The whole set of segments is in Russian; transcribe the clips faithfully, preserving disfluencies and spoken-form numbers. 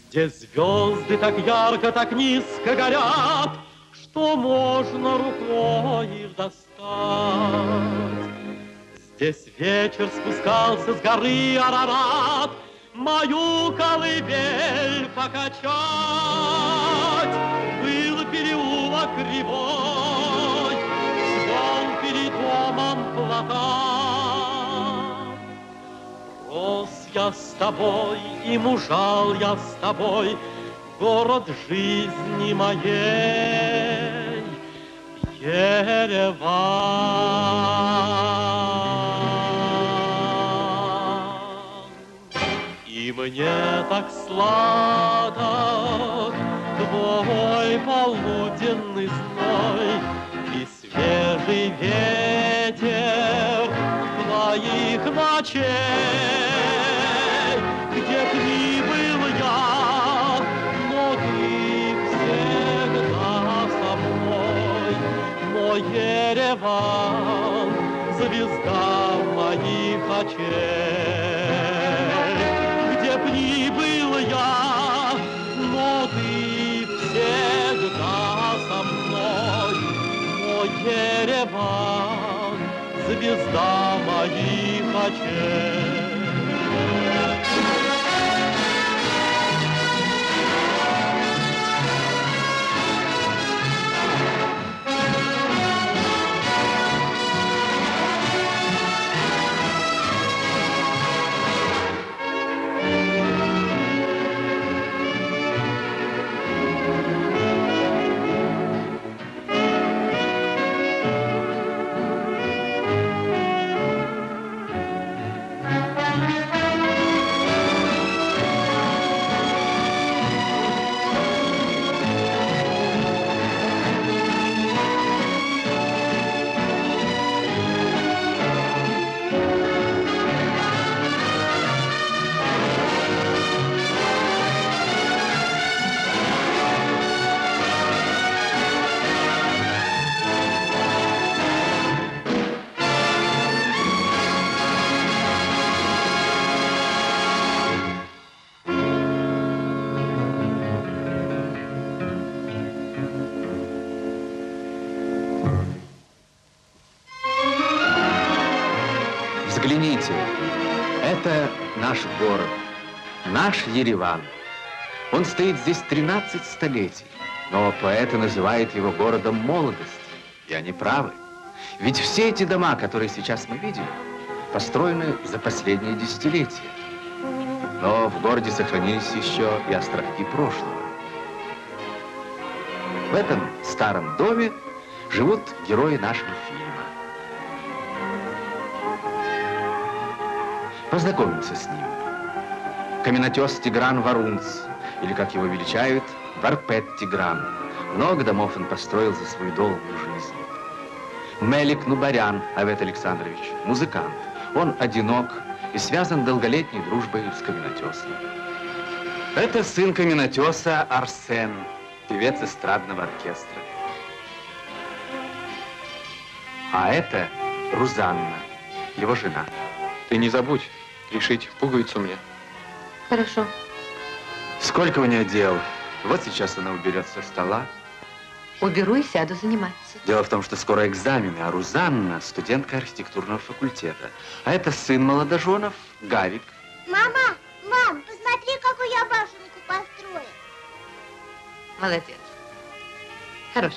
Где звезды так ярко, так низко горят, что можно рукой их достать. Здесь вечер спускался с горы Арарат, мою колыбель покачать. Был переулок кривой, звон перед домом платан. Рос я с тобой и мужал я с тобой, город жизни моей, Ереван. И мне так сладок твой полуденный зной и свежий ветер твоих ночей. Где б ни был я, но ты всегда со мной, мой Ереван, звезда моих очей. Где б ни был я, но ты всегда со мной, мой Ереван, звезда моих очей. Взгляните, это наш город, наш Ереван. Он стоит здесь тринадцать столетий, но поэты называют его городом молодости, и они правы. Ведь все эти дома, которые сейчас мы видим, построены за последние десятилетия. Но в городе сохранились еще и островки прошлого. В этом старом доме живут герои нашего фильма. Познакомимся с ним. Каменотес Тигран Варунц, или, как его величают, Варпет Тигран. Много домов он построил за свою долгую жизнь. Мелик Нубарян Авет Александрович, музыкант. Он одинок и связан долголетней дружбой с каменотесом. Это сын каменотеса Арсен, певец эстрадного оркестра. А это Рузанна, его жена. Ты не забудь пришить пуговицу мне. Хорошо. Сколько у нее дел. Вот сейчас она уберет со стола. Уберу и сяду заниматься. Дело в том, что скоро экзамены, а Рузанна – студентка архитектурного факультета. А это сын молодоженов Гавик. Мама, мам, посмотри, какую я башенку построил. Молодец. Хорош.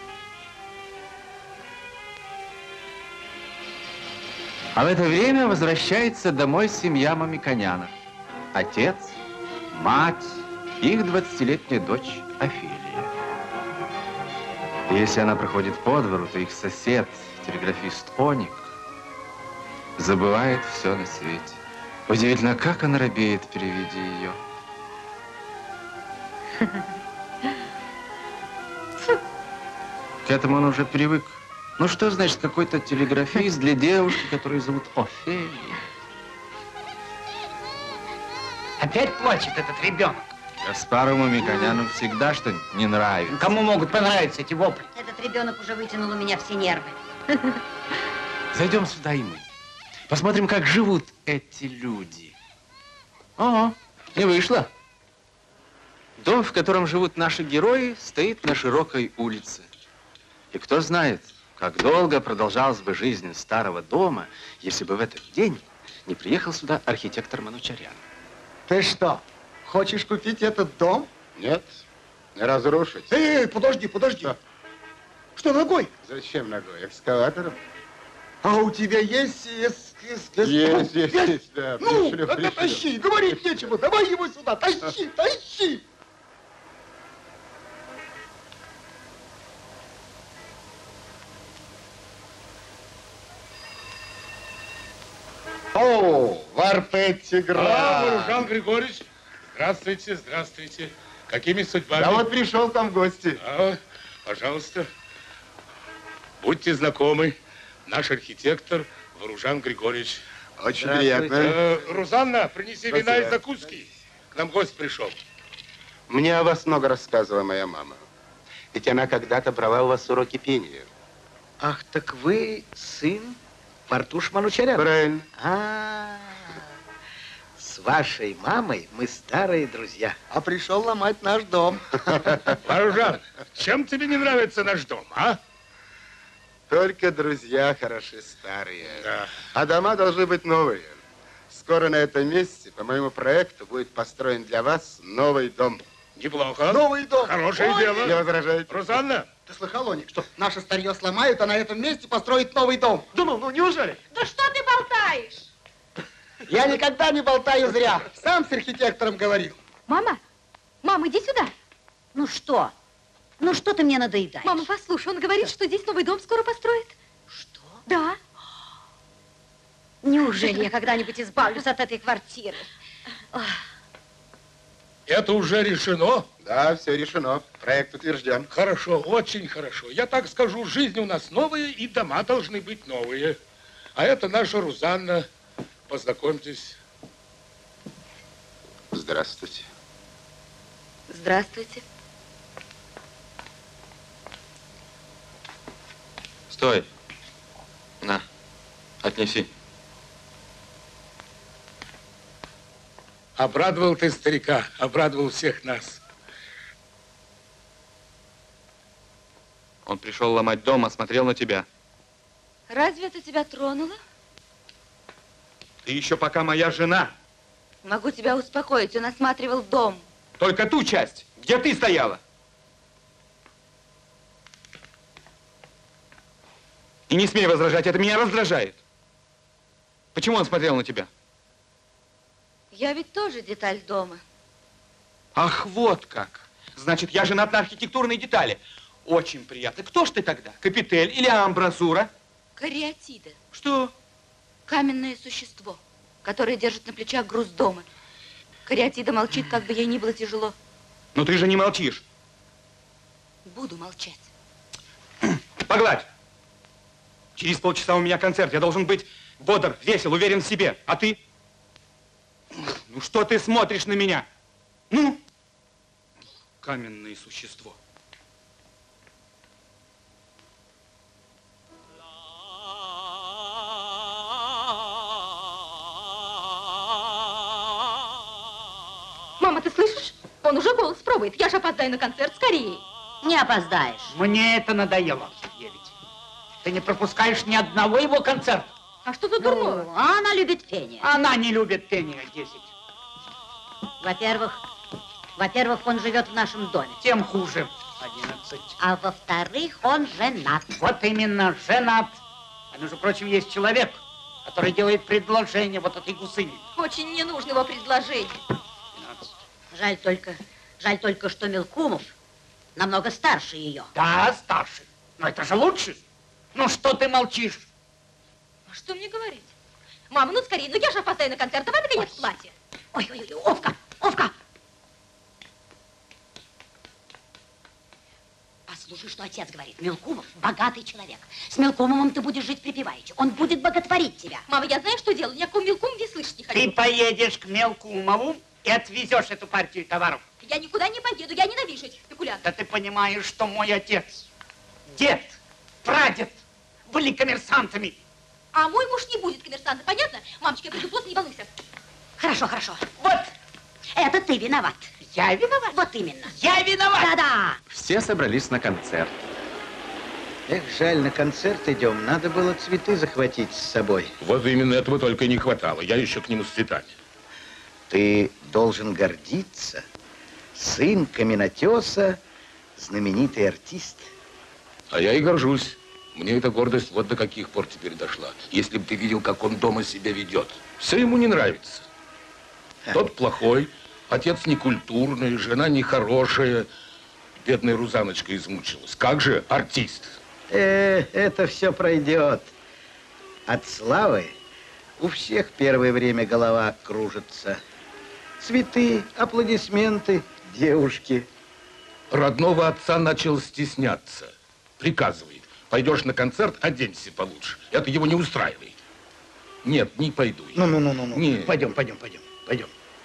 А в это время возвращается домой семья Мамиконянов. Отец, мать, их двадцатилетняя дочь Офелия. И если она проходит по двору, то их сосед, телеграфист Оник, забывает все на свете. Удивительно, как она робеет при виде ее. К этому он уже привык. Ну что значит какой-то телеграфист для девушки, которую зовут Офелия? Опять плачет этот ребенок. Гаспару Мамиконяну всегда что-нибудь не нравится. Кому могут понравиться эти вопли? Этот ребенок уже вытянул у меня все нервы. Зайдем сюда и мы. Посмотрим, как живут эти люди. Ага, не вышло. Дом, в котором живут наши герои, стоит на широкой улице. И кто знает, как долго продолжалась бы жизнь старого дома, если бы в этот день не приехал сюда архитектор Манучарян. Ты что, хочешь купить этот дом? Нет, не разрушить. Эй, подожди, подожди. Что? Что ногой? Зачем ногой? Экскаватором? А у тебя есть... эс- эс- эс- Есть, есть, есть, да. Ну, Пришлю, это пришлю. тащи, говорить нечего. Давай его сюда, тащи, тащи. О, Варпет Тигран. А, Варужан Григорьевич, здравствуйте, здравствуйте. Какими судьбами? Я вот пришел к вам в гости. А, пожалуйста, будьте знакомы. Наш архитектор Варужан Григорьевич. Очень приятно. Э, Рузанна, принеси вина Спасибо. и закуски. К нам гость пришел. Мне о вас много рассказывала моя мама. Ведь она когда-то брала у вас уроки пения. Ах, так вы сын Партуш Манучаряна? Правильно. А, с вашей мамой мы старые друзья. А пришел ломать наш дом. Варужан, чем тебе не нравится наш дом, а? Только друзья хороши старые. Да. А дома должны быть новые. Скоро на этом месте, по моему проекту, будет построен для вас новый дом. Неплохо. Новый дом. Хорошее Ой, дело. Не возражаете? Рузанна, Ты слыхал, Оник, что наше старье сломают, а на этом месте построить новый дом? Да ну, ну неужели? Да что ты болтаешь? Я никогда не болтаю зря. Сам с архитектором говорил. Мама, мама, иди сюда. Ну что? Ну что ты мне надоедаешь? Мама, послушай, он говорит, что здесь новый дом скоро построит. Что? Да. Неужели я когда-нибудь избавлюсь от этой квартиры? это уже решено? Да, все решено. Проект утвержден. Хорошо, очень хорошо. Я так скажу, жизнь у нас новая, и дома должны быть новые. А это наша Рузанна. Познакомьтесь. Здравствуйте. Здравствуйте. Стой. На, отнеси. Обрадовал ты старика, обрадовал всех нас. Он пришел ломать дом, а смотрел на тебя. Разве это тебя тронуло? Ты еще пока моя жена. Могу тебя успокоить, он осматривал дом. Только ту часть, где ты стояла. И не смей возражать, это меня раздражает. Почему он смотрел на тебя? Я ведь тоже деталь дома. Ах, вот как. Значит, я женат на архитектурной детали. Очень приятно. Кто ж ты тогда? Капитель или амбразура? Кариатида. Что? Каменное существо, которое держит на плечах груз дома. Кариатида молчит, как бы ей ни было тяжело. Но ты же не молчишь. Буду молчать. Погладь. Через полчаса у меня концерт. Я должен быть бодр, весел, уверен в себе. А ты? Ну, что ты смотришь на меня? Ну? Каменное существо. Мама, ты слышишь? Он уже голос пробует. Я же опоздаю на концерт, скорее. Не опоздаешь. Мне это надоело, Евить. Ты не пропускаешь ни одного его концерта. А что за дурное? Ну, а она любит пение. Она не любит пение, десять. Во-первых, во-первых, он живет в нашем доме. Тем хуже. Одиннадцать. А во-вторых, он женат. Вот именно, женат. А между прочим, есть человек, который делает предложение вот этой гусыне. Очень не нужно его предложение. двенадцать. Жаль только, жаль только, что Мелкумов намного старше ее. Да, старше. Но это же лучше. Ну что ты молчишь? А что мне говорить? Мама, ну скорее, ну я же опоздаю на концерт. Давай, наконец, платье. Ой-ой-ой, Овка, Овка! Послушай, что отец говорит. Мелкумов богатый человек. С Мелкумовым ты будешь жить припеваючи. Он будет боготворить тебя. Мама, я знаю, что делаю. Я к Мелкумове слышать не хочу. Ты поедешь к Мелкумову и отвезешь эту партию товаров. Я никуда не поеду. Я ненавижу этих спекулянтов. Да ты понимаешь, что мой отец, дед, прадед были коммерсантами. А мой муж не будет коммерсантом, понятно? Мамочка, я приду поздно, не волнуйся. Хорошо, хорошо. Вот, Это ты виноват. Я виноват? Вот именно. Я виноват? Да-да. Все собрались на концерт. Эх, жаль, на концерт идем. Надо было цветы захватить с собой. Вот именно этого только и не хватало. Я еще к нему с цветами. Ты должен гордиться. Сын каменотеса, знаменитый артист. А я и горжусь. Мне эта гордость вот до каких пор теперь дошла. Если бы ты видел, как он дома себя ведет. Все ему не нравится. Тот плохой, отец некультурный, жена нехорошая. Бедная Рузаночка измучилась. Как же артист? Э, это все пройдет. От славы у всех первое время голова кружится. Цветы, аплодисменты, девушки. Родного отца начал стесняться. Приказывает. Пойдешь на концерт, оденься получше. Это его не устраивает. Нет, не пойду я. Ну-ну-ну-ну. Нет. Пойдем, пойдем, пойдем, пойдем.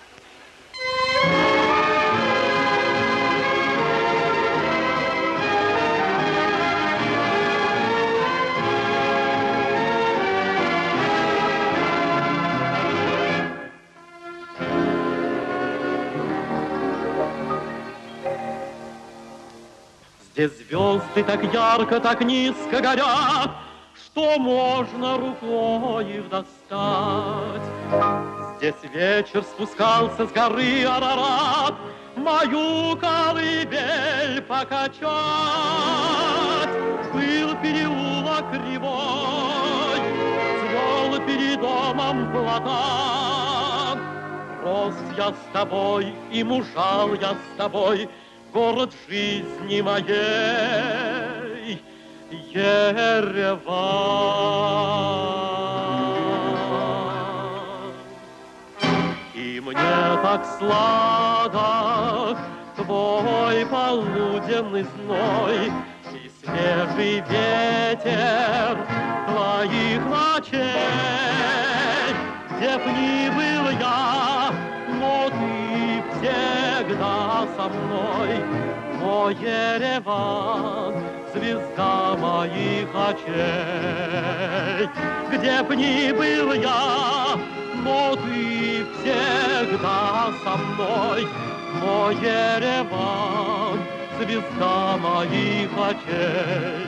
Здесь звезды так ярко, так низко горят, что можно рукой их достать. Здесь вечер спускался с горы Арарат, мою колыбель покачать. Был переулок кривой, цвел перед домом платан. Рос я с тобой и мужал я с тобой, город жизни моей, Ереван. И мне так сладок твой полуденный зной и свежий ветер твоих ночей. Где б ни был я, но ты всегда со мной, мой Ереван, звезда моих очей. Где б ни был я, но ты всегда со мной, мой Ереван, звезда моих очей.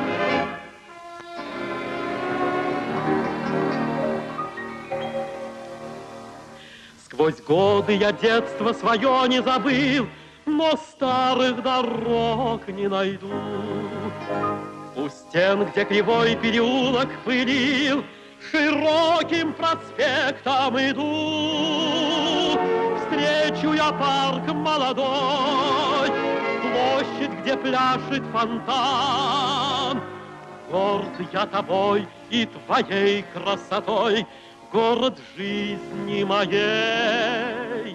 Сквозь годы я детство свое не забыл, но старых дорог не найду. У стен, где кривой переулок пылил, широким проспектом иду. Встречу я парк молодой, площадь, где пляшет фонтан. Горд я тобой и твоей красотой, город жизни моей,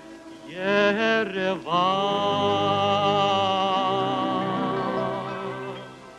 Ереван.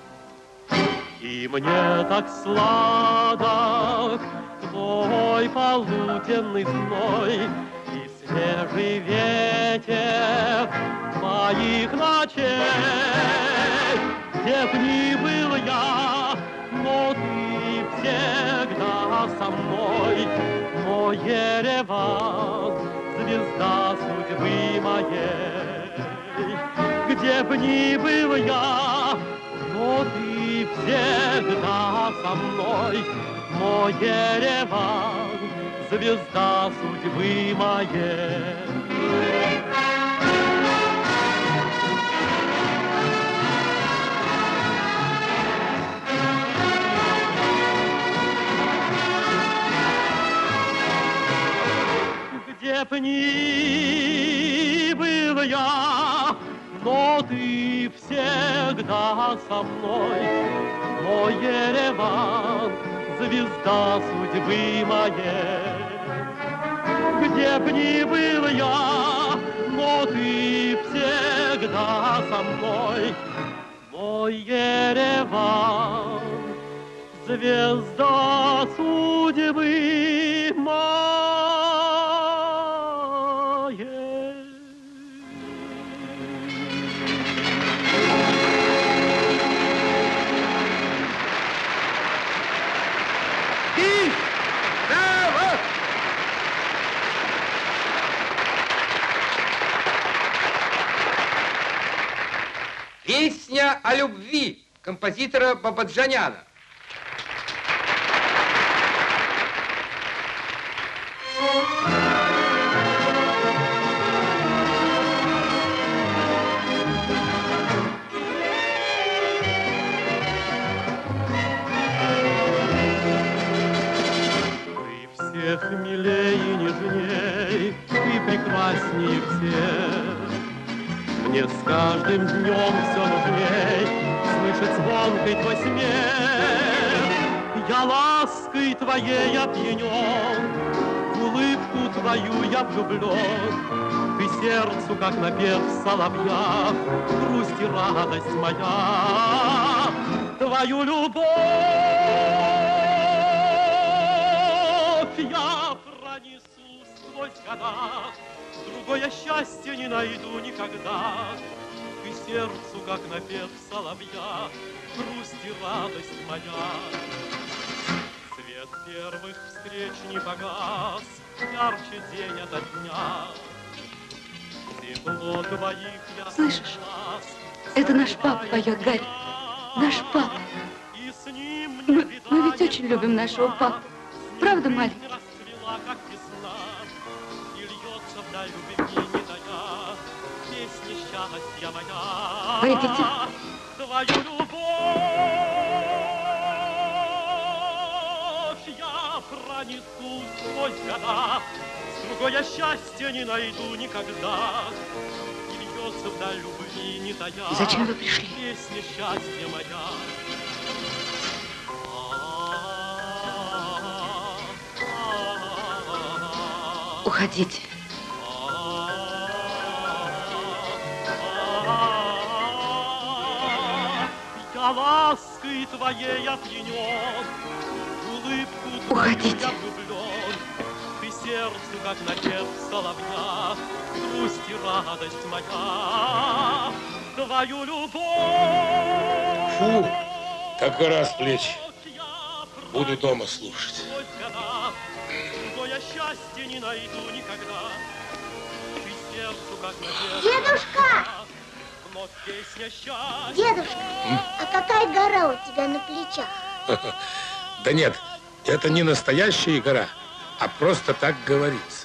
И мне так сладок твой полуденный зной и свежий ветер моих ночей. Где б ни был я, но ты всегда со мной, мой Ереван, звезда судьбы моей. Где б ни был я, но ты всегда со мной, мой Ереван, звезда судьбы моей. Где б ни был я, но ты всегда со мной, мой Ереван, звезда судьбы моей. Где б ни был я, но ты всегда со мной, мой Ереван, звезда судьбы моей. Песня о любви композитора Бабаджаняна. Всех милей и нежней, ты прекраснее всех. Мне с каждым днем все нужней слышать звонкий твой смех. Я лаской твоей опьянен, в улыбку твою я влюблен. Ты сердцу, как напев соловья, грусть и радость моя, твою любовь я пронесу сквозь года, другое счастье не найду никогда. Ты сердцу, как напев соловья, грусть и радость моя. Свет первых встреч не погас, ярче день ото дня. Тепло твоих я Слышишь? Это наш папа поет, Гарри. Наш папа. Мы, мы ведь очень любим нашего папу. Правда, мальчик? Как весна, и льется вдаль любви не тая, песня счастья моя. Пойдите. Твою любовь я пронесу сквозь года, другое счастье не найду никогда. И льется вдаль любви не тая. Зачем вы пришли? Песня счастья моя. Уходите. Я лаской твоей опьянен, улыбку Уходите. твою я влюблен. Ты сердцу, как напев соловья, грусть и радость моя, твою любовь. Фу, как гора с плеч. Буду дома слушать. Другое счастье не найду никогда. Ты сердцу, как напев Дедушка! вновь песня счастья. Дедушка, а какая гора у тебя на плечах? Да нет, это не настоящая гора, а просто так говорится.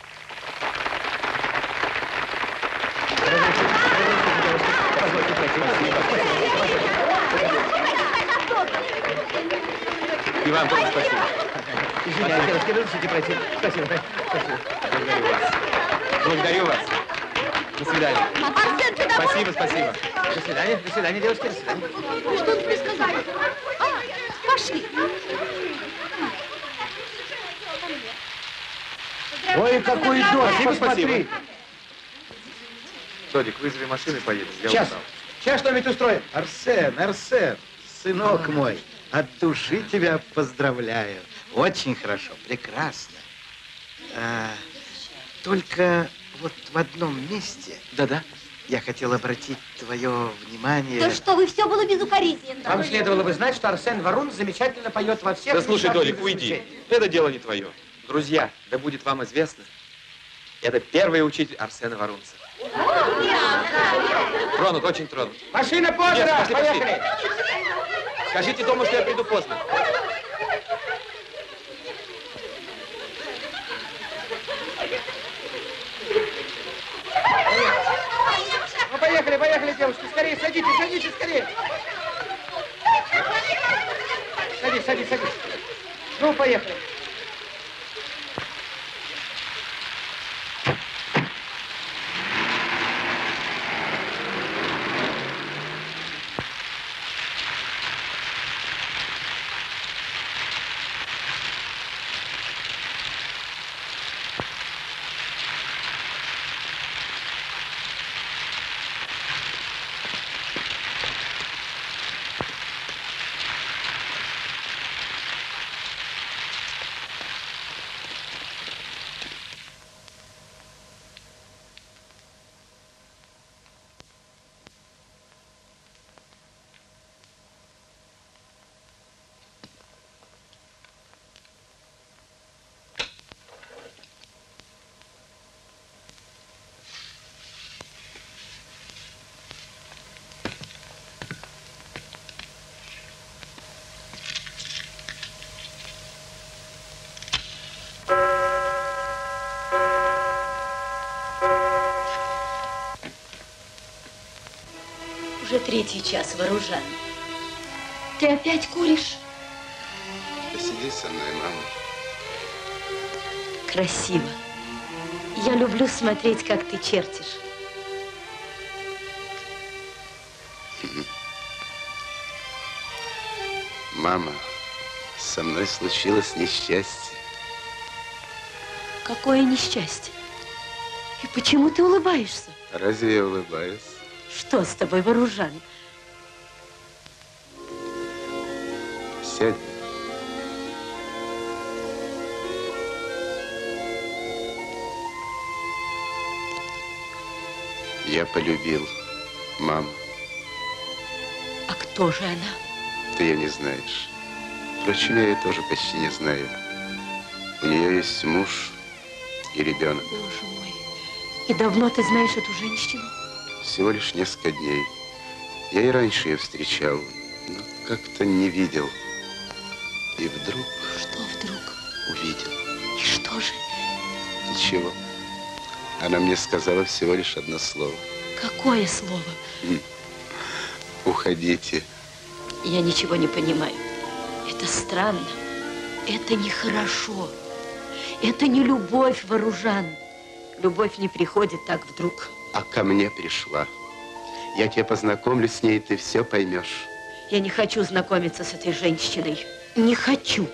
И вам тоже спасибо. Извиняюсь, девушки, разрешите пройти. Спасибо, спасибо. Благодарю вас. Благодарю вас. До свидания. Арсен, ты домой? Спасибо, спасибо. До свидания, до свидания, девушки, до свидания. Что он тебе сказал? А, пошли. Ой, какой дождь, Спасибо, посмотри. спасибо. Тодик, вызови машину и поедем. Я Сейчас, устал. сейчас что-нибудь устроим. Арсен, Арсен, сынок мой, от души тебя поздравляю. Очень хорошо, прекрасно. А, только вот в одном месте... Да-да. Я хотел обратить твое внимание... Да что вы, все было безукоризненно. Вам следовало бы знать, что Арсен Варун замечательно поет во всех... Да слушай, местах Додик, без уйди. исключения. Это дело не твое. Друзья, да будет вам известно, это первый учитель Арсена Варунца. Тронут, очень тронут. Машина подана, Нет, пошли, пошли. поехали. Скажите дома, что я приду поздно. Ну, поехали, поехали, девушки, скорее, садитесь, садитесь, скорее. Садись, садись, садись. Ну, поехали. третий час, Варужан. Ты опять куришь? Посиди со мной, мама. Красиво. Я люблю смотреть, как ты чертишь. Мама, со мной случилось несчастье. Какое несчастье? И почему ты улыбаешься? Разве я улыбаюсь? Что с тобой, Варужан? Сядь. Я полюбил маму. А кто же она? Ты ее не знаешь. Впрочем, я ее тоже почти не знаю. У нее есть муж и ребенок. Боже мой. И давно ты знаешь эту женщину? Всего лишь несколько дней. Я и раньше ее встречал, но как-то не видел. И вдруг... Что вдруг? Увидел. И что же? Ничего. Она мне сказала всего лишь одно слово. Какое слово? Уходите. Я ничего не понимаю. Это странно. Это нехорошо. Это не любовь, Варужан. Любовь не приходит так вдруг. А ко мне пришла. Я тебя познакомлю с ней, и ты все поймешь. Я не хочу знакомиться с этой женщиной. Не хочу.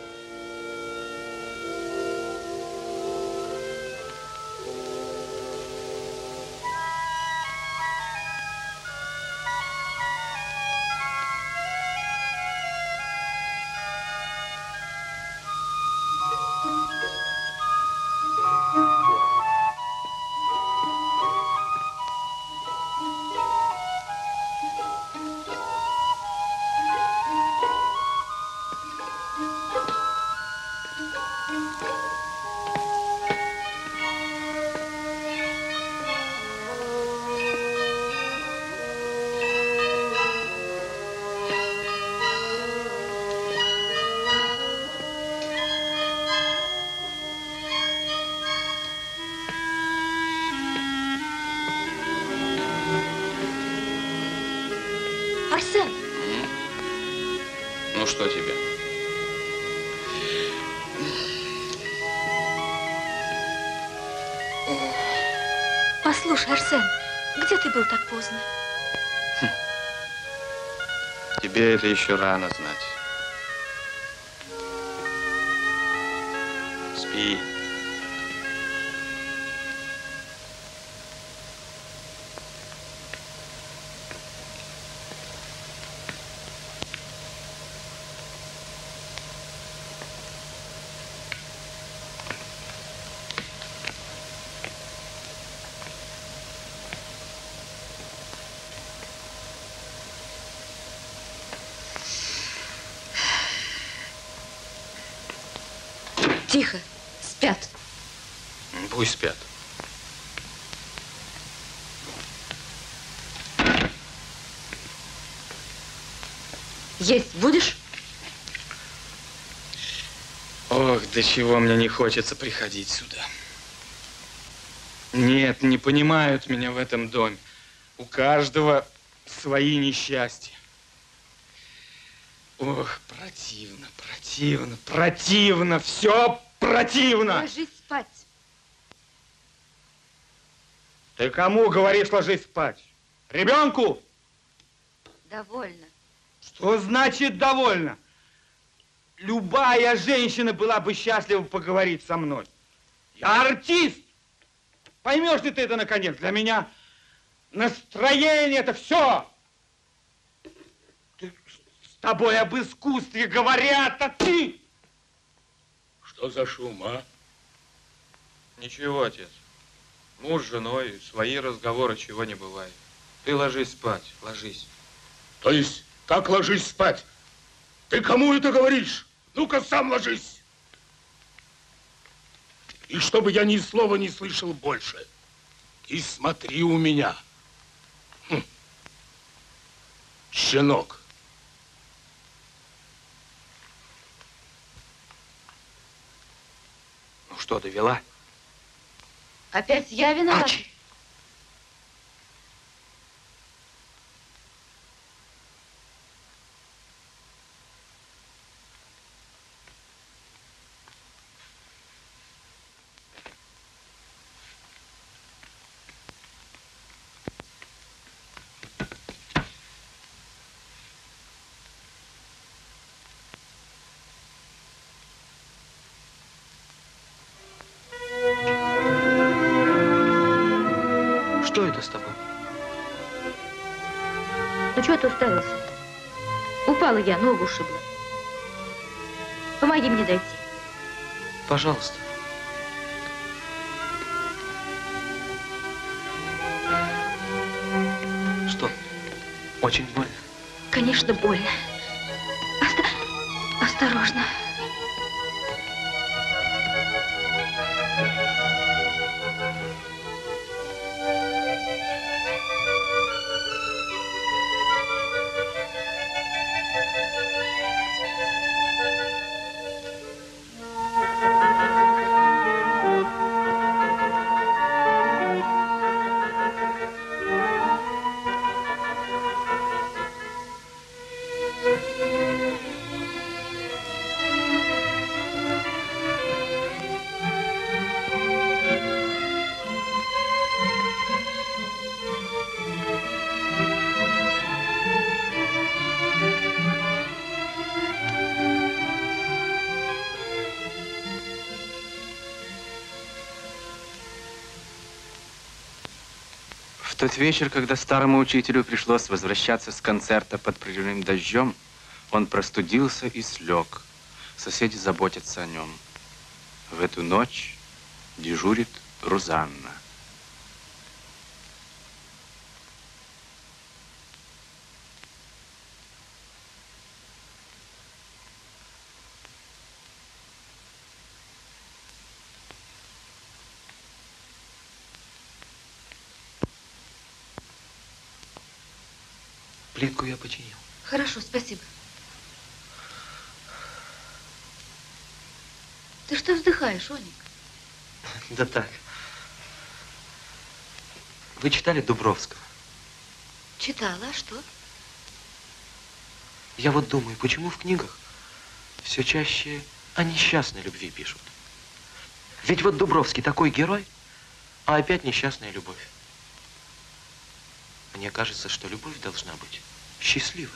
Арсен! Ну, что тебе? Послушай, Арсен, где ты был так поздно? Хм. Тебе это еще рано знать. Спи. Тихо, спят. Пусть спят. Есть будешь? Ох, до чего мне не хочется приходить сюда. Нет, не понимают меня в этом доме. У каждого свои несчастья. Ох, противно, противно, противно, все противно. Ложись спать. Ты кому говоришь ложись спать? Ребенку? Довольно. Что значит довольно? Любая женщина была бы счастлива поговорить со мной. Я артист. Поймешь ли ты это наконец? Для меня настроение это все. Ты, с тобой об искусстве говорят, а ты... Что за шум, а? Ничего, отец. Муж с женой, свои разговоры, чего не бывает. Ты ложись спать, ложись. То есть, как ложись спать? Ты кому это говоришь? Ну-ка, сам ложись. И чтобы я ни слова не слышал больше. И смотри у меня. Хм. Щенок. Ну что, довела? Опять я виновата? Ачи. чего ты уставился? Упала я, ногу ушибла. Помоги мне дойти. Пожалуйста. Что? Очень больно? Конечно, больно. Оста... Осторожно. В тот вечер, когда старому учителю пришлось возвращаться с концерта под проливным дождем, он простудился и слег. Соседи заботятся о нем. В эту ночь дежурит Рузанна. Плитку я починил. Хорошо, спасибо. Ты что вздыхаешь, Оник? Да так. Вы читали Дубровского? Читала, а что? Я вот думаю, почему в книгах все чаще о несчастной любви пишут? Ведь вот Дубровский такой герой, а опять несчастная любовь. Мне кажется, что любовь должна быть счастливой.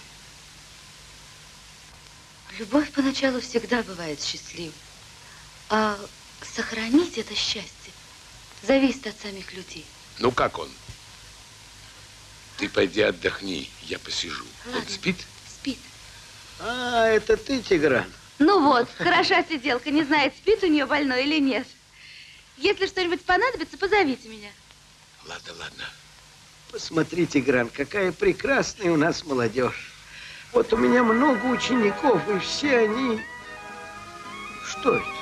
Любовь поначалу всегда бывает счастливой. А сохранить это счастье зависит от самих людей. Ну, как он? Ты пойди отдохни, я посижу. Ладно. Он спит? Спит. А, это ты, Тигран? Ну вот, хороша сиделка, не знает, спит у нее больной или нет. Если что-нибудь понадобится, позовите меня. Ладно, ладно. Посмотри, Тигран, какая прекрасная у нас молодежь. Вот у меня много учеников, и все они... Что это?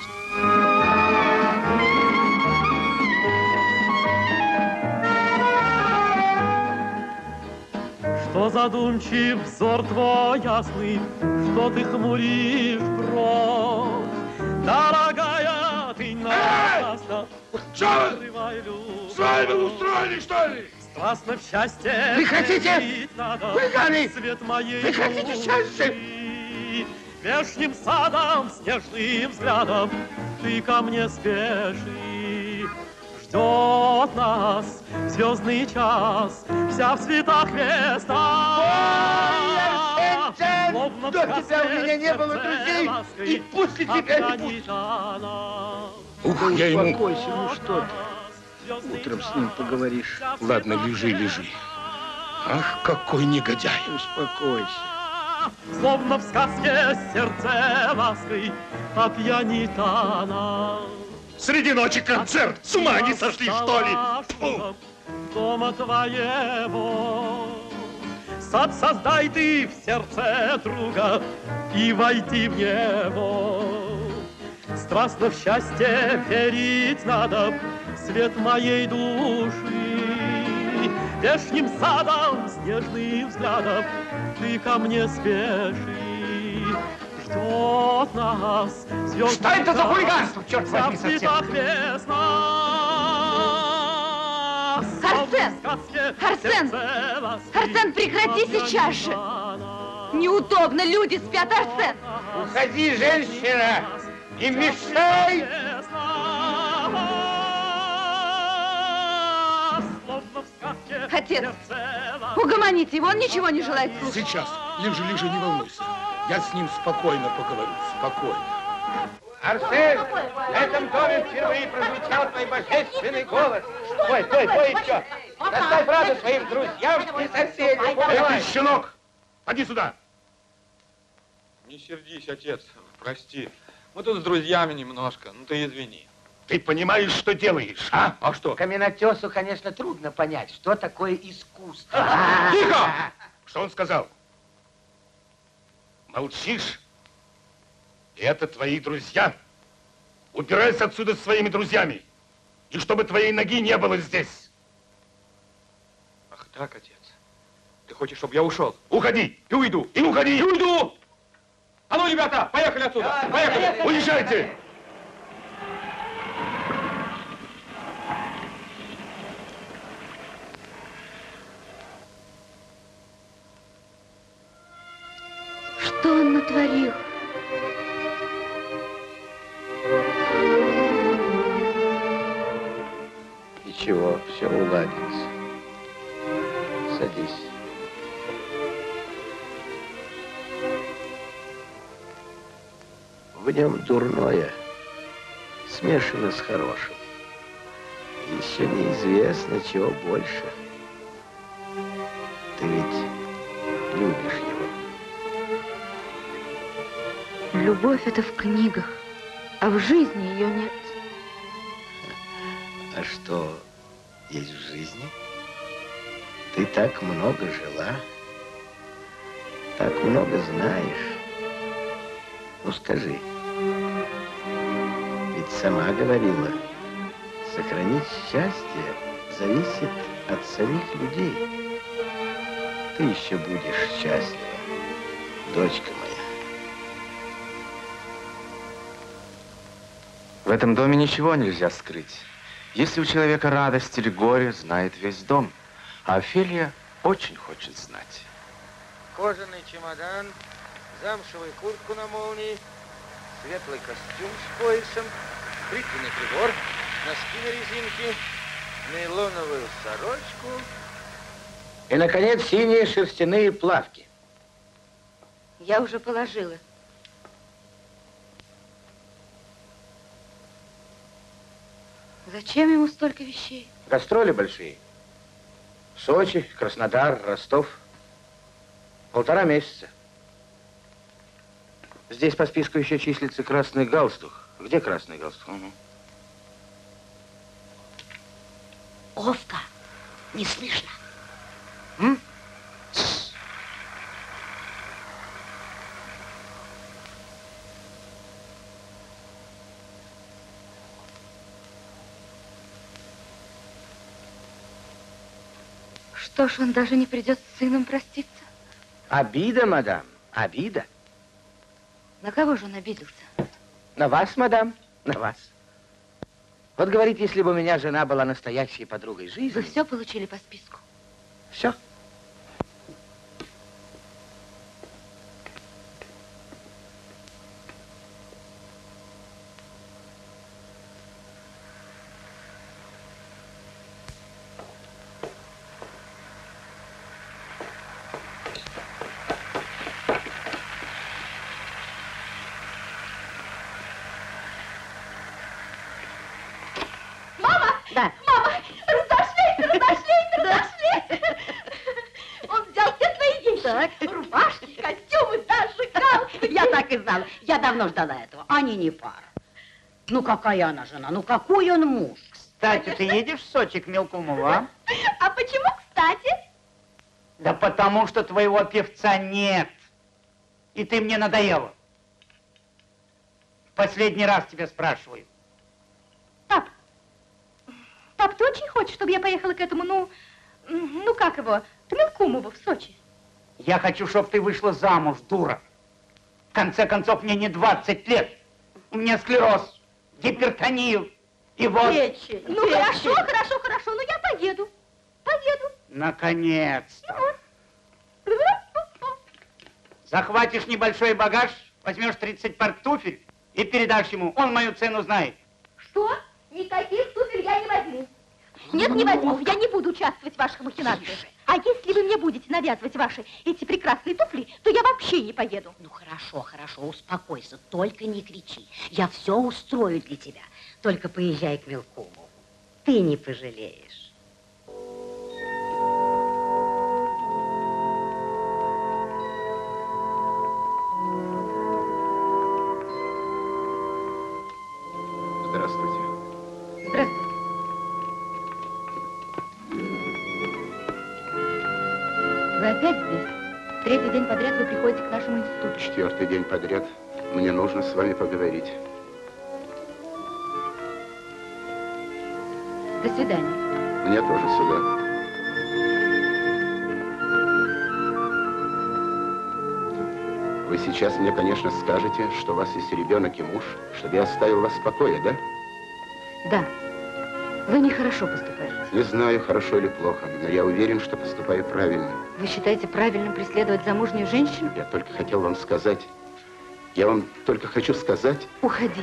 Что задумчив взор твой ясный, что ты хмуришь бровь? Дорогая, ты напрасно открывай любовь. Свадьбу устроили, что ли? Страстно в счастье Вы хотите? Хулиганы! Свет моей Вы хотите счастья? Вешним садом, снежным взглядом ты ко мне спеши. Ждет нас звездный час, вся в цветах весна. Словно до тебя у меня не было друзей, и после тебя не будет. Ух, я ему... Успокойся, ну что ты? Утром с ним поговоришь. Ладно, лежи, лежи. Ах, какой негодяй. Успокойся. Словно в сказке сердце лаской опьянит она. Среди ночи концерт! С ума не сошли, что ли? Фу. Дома твоего сад создай ты в сердце друга и войти в него. Страстно в счастье верить надо, свет моей души. Вешним садом, снежным взглядом ты ко мне спеши. Ждет нас звездный Что это за хулиганство, черт возьми, совсем? Арсен! Арсен! Арсен, прекрати сейчас же! Неудобно, люди спят, Арсен! Уходи, женщина! Не мешай! Отец, угомоните его, он ничего не желает слушать. Сейчас. Лежи, лежи, не волнуйся. Я с ним спокойно поговорю, спокойно. Арсен, в этом доме впервые прозвучал твой божественный голос. Пой, пой, пой еще. Доставь раду своим друзьям и соседям. Эй, ты, щенок, поди сюда. Не сердись, отец, прости. Мы тут с друзьями немножко, ну ты извини. Ты понимаешь, что делаешь, а? А что? Каменотесу, конечно, трудно понять, что такое искусство. Тихо! Что он сказал? Молчишь? Это твои друзья. Убирайся отсюда с своими друзьями. И чтобы твоей ноги не было здесь. Ах так, отец. Ты хочешь, чтобы я ушел? Уходи. И уйду. И уходи. И уйду. А ну, ребята, поехали отсюда. Давай, поехали. поехали. Уезжайте. Что он натворил? Ничего, все уладится. Садись. В нем дурное смешано с хорошим. Еще неизвестно, чего больше. Ты ведь любишь его. Любовь — это в книгах, а в жизни ее нет. А что есть в жизни? Ты так много жила, так много знаешь. Ну скажи, ведь сама говорила, сохранить счастье зависит от самих людей. Ты еще будешь счастлива, дочка моя. В этом доме ничего нельзя скрыть. Если у человека радость или горе, знает весь дом. А Офелия очень хочет знать. Кожаный чемодан, замшевую куртку на молнии, светлый костюм с поясом, бритвенный прибор, носки на резинке, нейлоновую сорочку. И, наконец, синие шерстяные плавки. Я уже положила. Зачем ему столько вещей? Гастроли большие. Сочи, Краснодар, Ростов. Полтора месяца. Здесь по списку еще числится красный галстук. Где красный галстук? Угу. Овка, не слышно. М? Что ж, он даже не придет с сыном проститься? Обида, мадам, обида. На кого же он обиделся? На вас, мадам, на вас. Вот говорит, если бы у меня жена была настоящей подругой жизни... Вы все получили по списку? Все. Да. Мама, разошлись, разошлись, разошлись. Он взял все твои вещи. Так. Рубашки, костюмы, даже галстуки. Я так и знала. Я давно ждала этого. Они не пара. Ну, какая она жена? Ну, какой он муж? Кстати, ты едешь в Сочи к Мелкумову, а? А почему, кстати? Да потому что твоего певца нет. И ты мне надоела. Последний раз тебя спрашиваю. Пап, пап, ты очень хочешь, чтобы я поехала к этому, ну, ну как его, к Мелкумову в Сочи? Я хочу, чтобы ты вышла замуж, дура. В конце концов, мне не двадцать лет. У меня склероз, гипертонию. И вот... Печень. Ну, Печень. хорошо, хорошо, хорошо, ну я поеду. Поеду. Наконец-то. Захватишь небольшой багаж, возьмешь тридцать пар туфель и передашь ему. Он мою цену знает. Что? Никаких туфель я не возьму. Нет, не возьму. Я не буду участвовать в ваших махинациях. А если вы мне будете навязывать ваши эти прекрасные туфли, то я вообще не поеду. Ну, хорошо, хорошо, успокойся, только не кричи. Я все устрою для тебя. Только поезжай к Мелкумову. Ты не пожалеешь. Здравствуйте. Здравствуйте. Вы опять здесь? Третий день подряд вы приходите к нашему институту. Четвертый день подряд. Мне нужно с вами поговорить. До свидания. Мне тоже сюда. Вы сейчас мне, конечно, скажете, что у вас есть ребенок и муж, чтобы я оставил вас в покое, да? Да. Вы нехорошо поступаете. Не знаю, хорошо или плохо, но я уверен, что поступаю правильно. Вы считаете правильным преследовать замужнюю женщину? Я только хотел вам сказать. Я вам только хочу сказать. Уходите.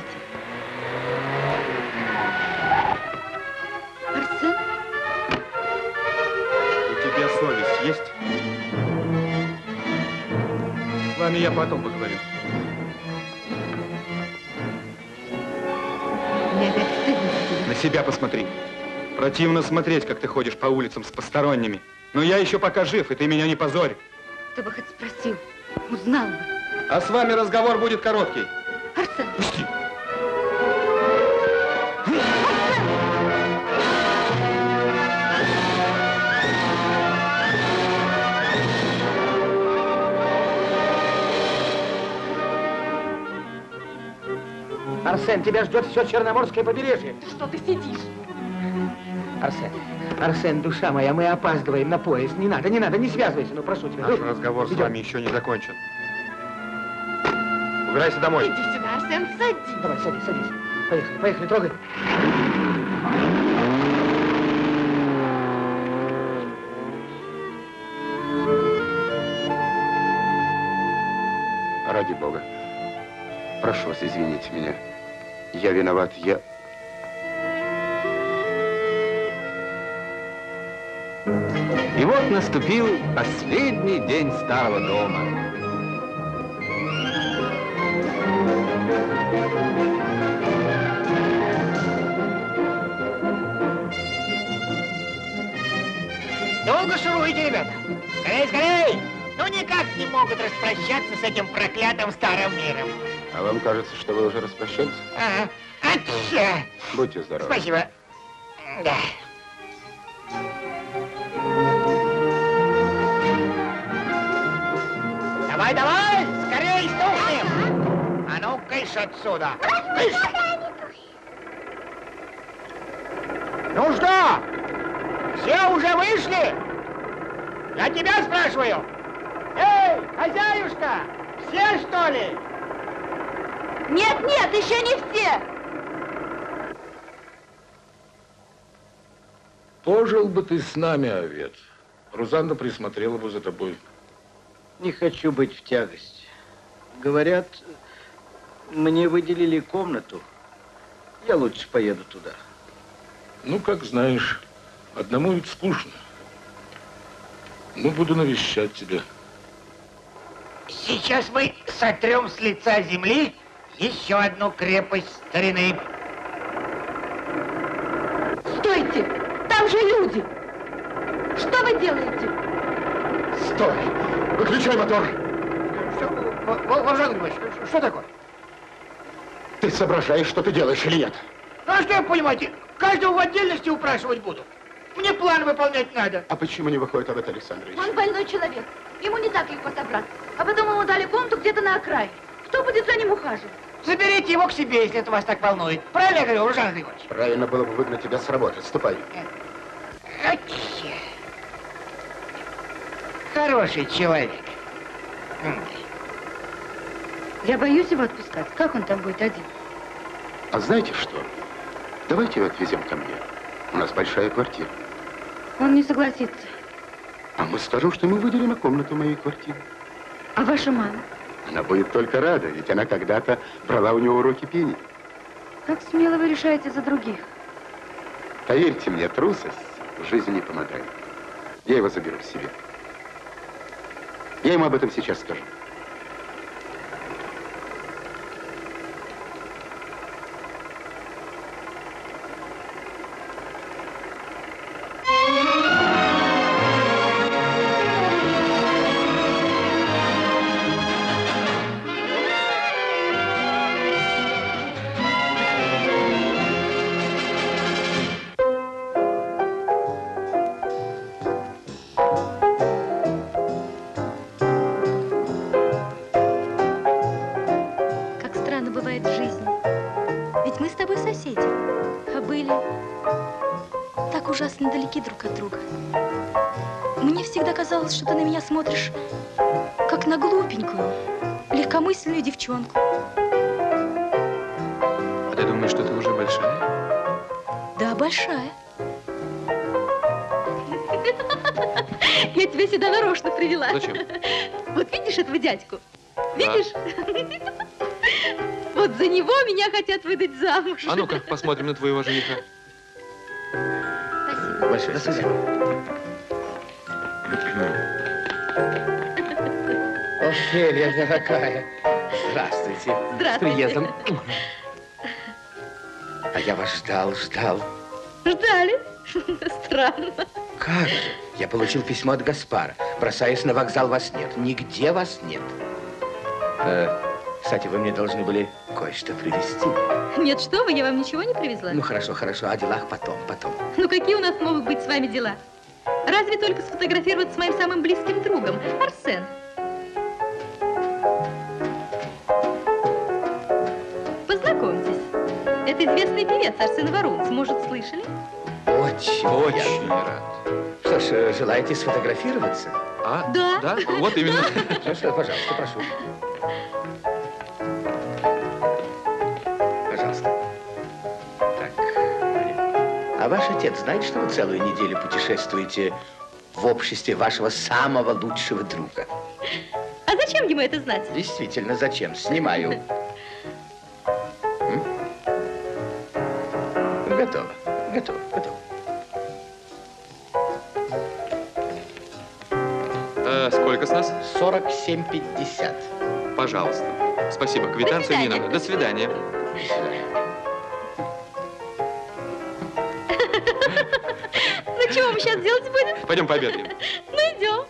Арсен? У тебя совесть есть? С вами я потом поговорю. Мне опять стыдно за тебя. На себя посмотри. Противно смотреть, как ты ходишь по улицам с посторонними. Но я еще пока жив, и ты меня не позорь. Ты бы хоть спросил, узнал бы. А с вами разговор будет короткий. Арсен! Пусти. Арсен, тебя ждет все Черноморское побережье. Ты что, ты сидишь? Арсен, Арсен, душа моя, мы опаздываем на поезд. Не надо, не надо, не связывайся, ну прошу тебя. Наш Ну, разговор идем. с вами еще не закончен. Убирайся домой. Иди сюда, Арсен, садись. Давай, садись, садись. Поехали, поехали, трогай. Ради Бога. Прошу вас, извините меня. Я виноват, я... И вот наступил последний день старого дома. Долго шуруете, ребята? Скорей, скорей! Ну никак не могут распрощаться с этим проклятым старым миром. А вам кажется, что вы уже распрощались? Ага. Атча! Будьте здоровы. Спасибо. Да. Давай, давай! Скорей стухнем! А ну, кыш отсюда! Кыш! Ну что? Все уже вышли? Я тебя спрашиваю! Эй, хозяюшка! Все, что ли? Нет, нет, еще не все. Пожил бы ты с нами, овец. Рузанна присмотрела бы за тобой. Не хочу быть в тягость. Говорят, мне выделили комнату. Я лучше поеду туда. Ну, как знаешь, одному ведь скучно. Ну, буду навещать тебя. Сейчас мы сотрем с лица земли еще одну крепость старины. Стойте! Там же люди! Что вы делаете? Стой! Выключай мотор! Владимир Григорьевич, что такое? Ты соображаешь, что ты делаешь или нет? Ну, а что вы понимаете? Каждого в отдельности упрашивать буду. Мне план выполнять надо. А почему не выходит Авет Александрович? Он больной человек. Ему не так легко собраться. А потом ему дали комнату где-то на окраине. Кто будет за ним ухаживать? Заберите его к себе, если это вас так волнует. Правильно я говорю, Ружан Григорьевич? Правильно было бы выгнать тебя с работы. Ступай. Ача. Хороший человек. Я боюсь его отпускать. Как он там будет один? А знаете что? Давайте его отвезем ко мне. У нас большая квартира. Он не согласится. А мы скажем, что мы выделим комнату моей квартиры. А ваша мама? Она будет только рада, ведь она когда-то брала у него уроки пения. Как смело вы решаете за других? Поверьте мне, трусость в жизни не помогает. Я его заберу к себе. Я ему об этом сейчас скажу. бывает в жизни. Ведь мы с тобой соседи, а были так ужасно далеки друг от друга. Мне всегда казалось, что ты на меня смотришь, как на глупенькую, легкомысленную девчонку. А ты думаешь, что ты уже большая? Да, большая. Я тебя сюда нарочно привела. Зачем? Вот видишь этого дядьку? Видишь? Да. Вот за него меня хотят выдать замуж. А ну-ка, посмотрим на твоего жениха. Спасибо. Большое спасибо. Офелия дорогая. Здравствуйте. Здравствуйте. С приездом. А я вас ждал, ждал. Ждали? Странно. Как же? Я получил письмо от Гаспара. Бросаясь на вокзал, вас нет. Нигде вас нет. Э, кстати, вы мне должны были кое-что привезти. Нет, что вы, я вам ничего не привезла. Ну, хорошо, хорошо. О делах потом, потом. Ну, какие у нас могут быть с вами дела? Разве только сфотографироваться с моим самым близким другом, Арсен. Познакомьтесь. Это известный певец Арсен Варунц. Может, слышали? Очень, Очень рад. Что ж, желаете сфотографироваться? А? Да. Да, вот именно. Что ж, пожалуйста, прошу. Пожалуйста. Так. А ваш отец знает, что вы целую неделю путешествуете в обществе вашего самого лучшего друга? А зачем ему это знать? Действительно, зачем? Снимаю. М? Готово, готово, готово. Э, сколько с нас? сорок семь пятьдесят. Пожалуйста. Спасибо. Квитанцию не надо. До свидания. До свидания. Ну, чего мы сейчас делать будем? Пойдем пообедаем. Ну, идем.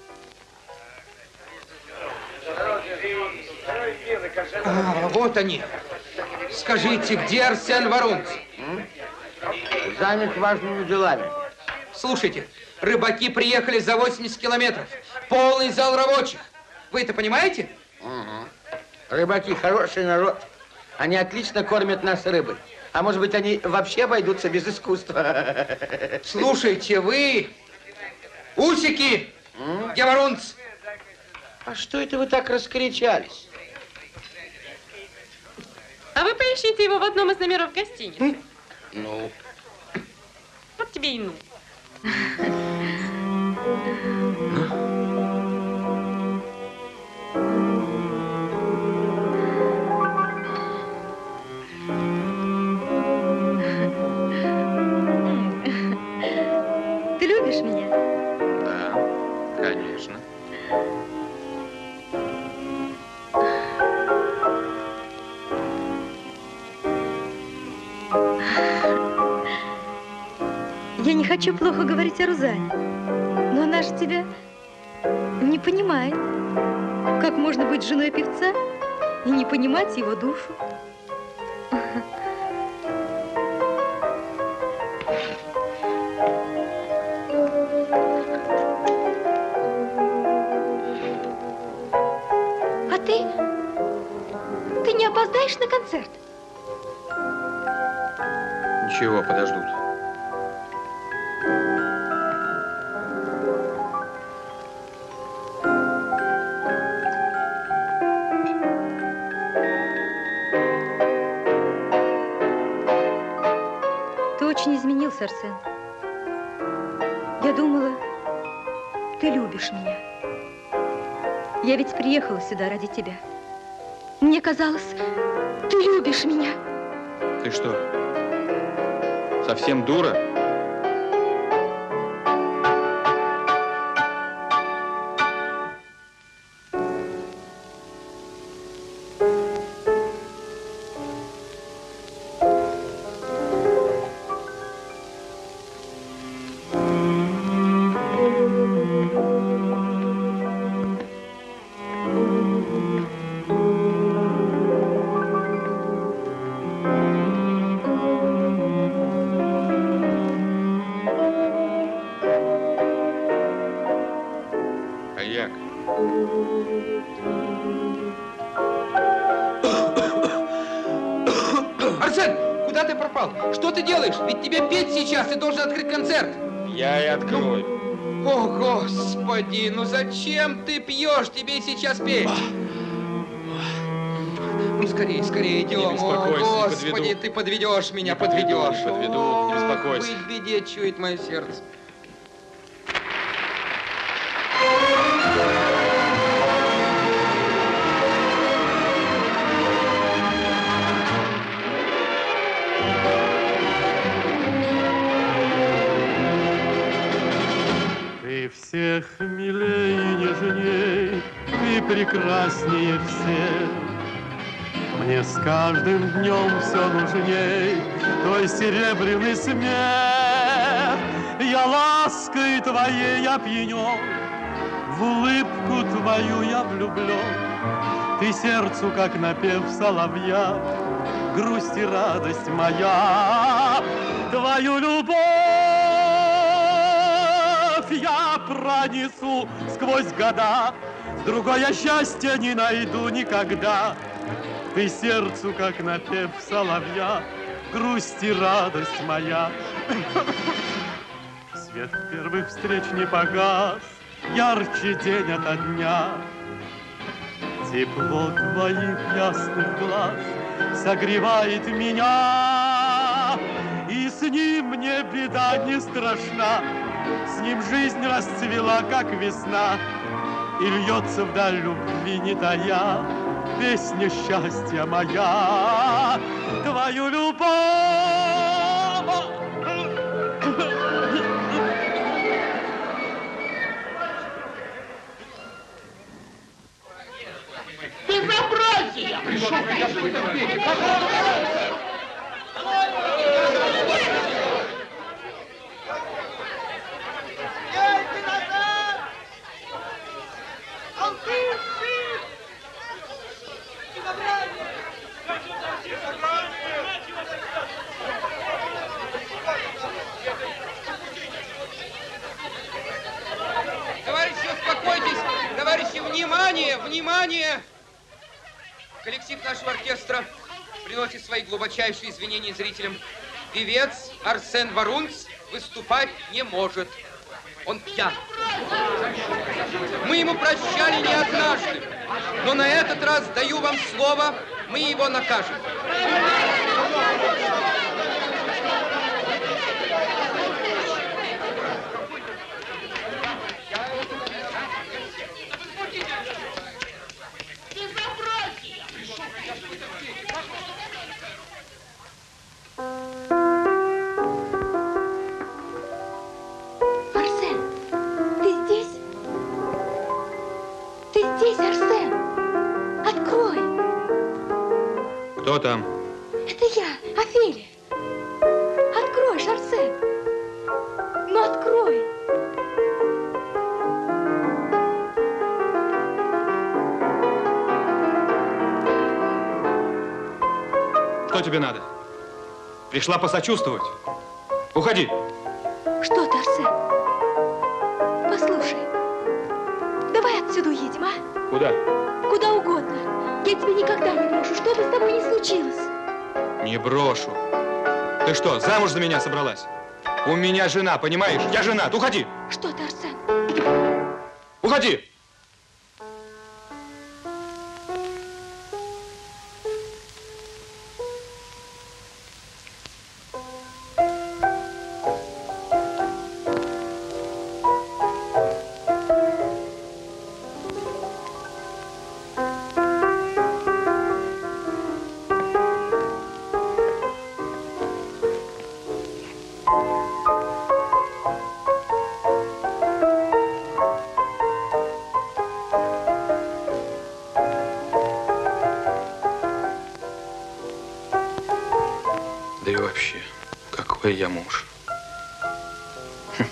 А, вот они. Скажите, где Арсен Варунц? Занят важными делами. Слушайте, рыбаки приехали за восемьдесят километров. Полный зал рабочих. Вы это понимаете? Угу. Рыбаки хороший народ. Они отлично кормят нас рыбой. А может быть, они вообще обойдутся без искусства. Слушайте, вы... Усики! М? Где Варунц? А что это вы так раскричались? А вы поищите его в одном из номеров гостиницы. Ну? Вот тебе и ну. Ты любишь меня? Да, конечно. Я не хочу плохо говорить о Рузане, но она же тебя не понимает. Как можно быть женой певца и не понимать его душу? А ты? Ты не опоздаешь на концерт? Ничего, подождут. Ты очень изменился, Арсен. Я думала, ты любишь меня. Я ведь приехала сюда ради тебя. Мне казалось, ты любишь меня. Ты что, совсем дура? Арсен, куда ты пропал? Что ты делаешь? Ведь тебе петь сейчас, ты должен открыть концерт. Я и открою. О, Господи, ну зачем ты пьешь? Тебе сейчас петь. Ну, скорее, скорее идем. Не беспокойся, О, не Господи, подведу. ты подведешь меня, Не подведу, подведешь. не подведу, не беспокойся. Быть в беде чует мое сердце. Ты всех милей и нежней, ты прекраснее всех. Мне с каждым днем все нужней твой серебряный смех. Я лаской твоей опьянен, в улыбку твою я влюблен. Ты сердцу, как напев соловья, грусть и радость моя. Твою любовь я пронесу сквозь года, другое счастье не найду никогда. Ты сердцу, как напев соловья, грусть и радость моя. Свет первых встреч не погас, ярче день ото дня. Тепло твоих ясных глаз согревает меня, и с ним мне беда не страшна, с ним жизнь расцвела, как весна, и льется вдаль любви не тая песня счастья моя. Твою любовь Безобразие! Товарищи, успокойтесь! Товарищи, внимание! Внимание! Коллектив нашего оркестра приносит свои глубочайшие извинения зрителям. Певец Арсен Варунц выступать не может. Он пьян. Мы ему прощали не однажды, но на этот раз даю вам слово, мы его накажем. Арсен, ты здесь? Ты здесь, Арсен? Открой! Кто там? Это я, Офелия. Откроешь, Арсен. Ну, открой. Что тебе надо? Пришла посочувствовать? Уходи. Что ты, Арсен? Послушай, давай отсюда уедем, а? Куда? Куда угодно. Я тебя никогда не брошу, что бы с тобой ни случилось. Не брошу. Ты что, замуж за меня собралась? У меня жена, понимаешь? Я женат. Уходи. Что ты, Арсен? Уходи. Да и вообще, какой я муж. Хм.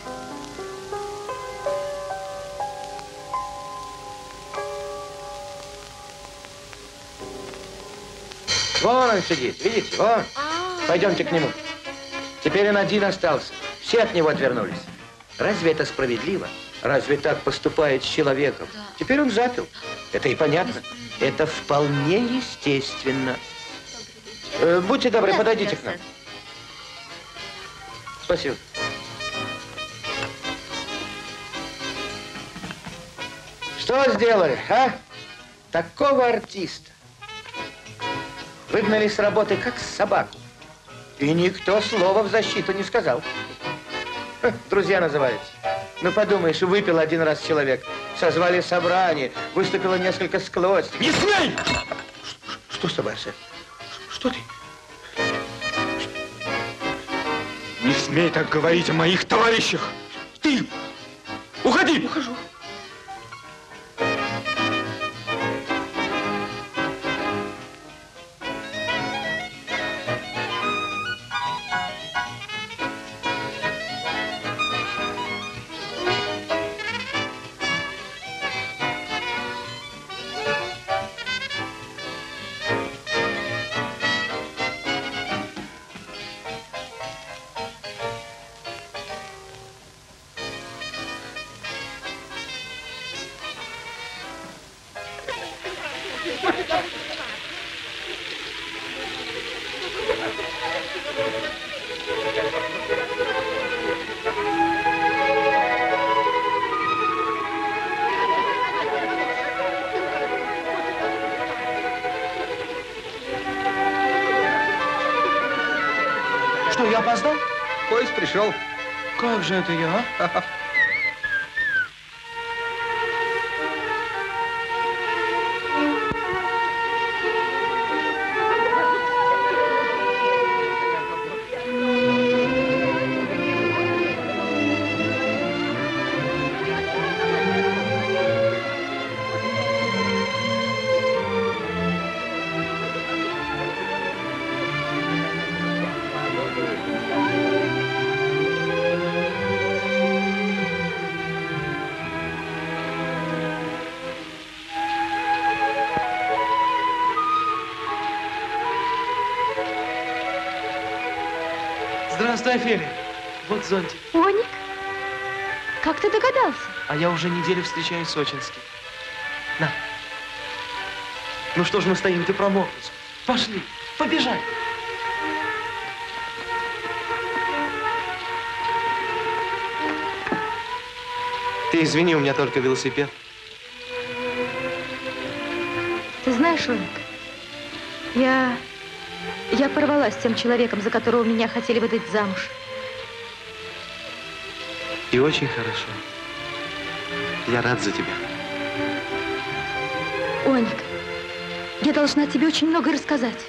Вон он сидит, видите, вон. Пойдемте к нему. Теперь он один остался. Все от него отвернулись. Разве это справедливо? Разве так поступает с человеком? Теперь он запил. Это и понятно. Это вполне естественно. Э, будьте добры, подойдите к нам. Спасибо. Что сделали, а? Такого артиста выгнали с работы, как собаку. И никто слова в защиту не сказал. Ха, друзья называются. Ну, подумаешь, выпил один раз человек. Созвали собрание, выступило несколько склонностей. Не смей! Что с тобой, Арсен? Что ты? Не смей так говорить о моих товарищах! Ты! Уходи! Ухожу. Что, я опоздал? Поезд пришел. Как же это я, а? Здравствуй, Офелия. Вот зонтик. Оник, как ты догадался? А я уже неделю встречаюсь с Сочинским. На. Ну что ж мы стоим, ты промокнешь. Пошли, побежали. Ты извини, у меня только велосипед. Ты знаешь, Оник, я... Я порвалась с тем человеком, за которого меня хотели выдать замуж. И очень хорошо. Я рад за тебя. Оник, я должна тебе очень много рассказать.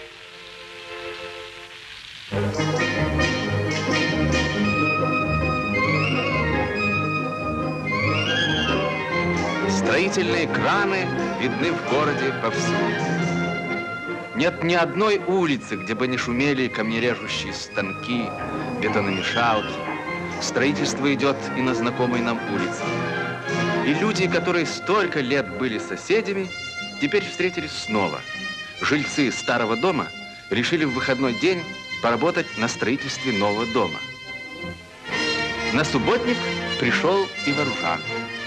Строительные краны видны в городе повсюду. Нет ни одной улицы, где бы не шумели камнережущие станки, бетономешалки. Строительство идет и на знакомой нам улице. И люди, которые столько лет были соседями, теперь встретились снова. Жильцы старого дома решили в выходной день поработать на строительстве нового дома. На субботник пришел и Варужан.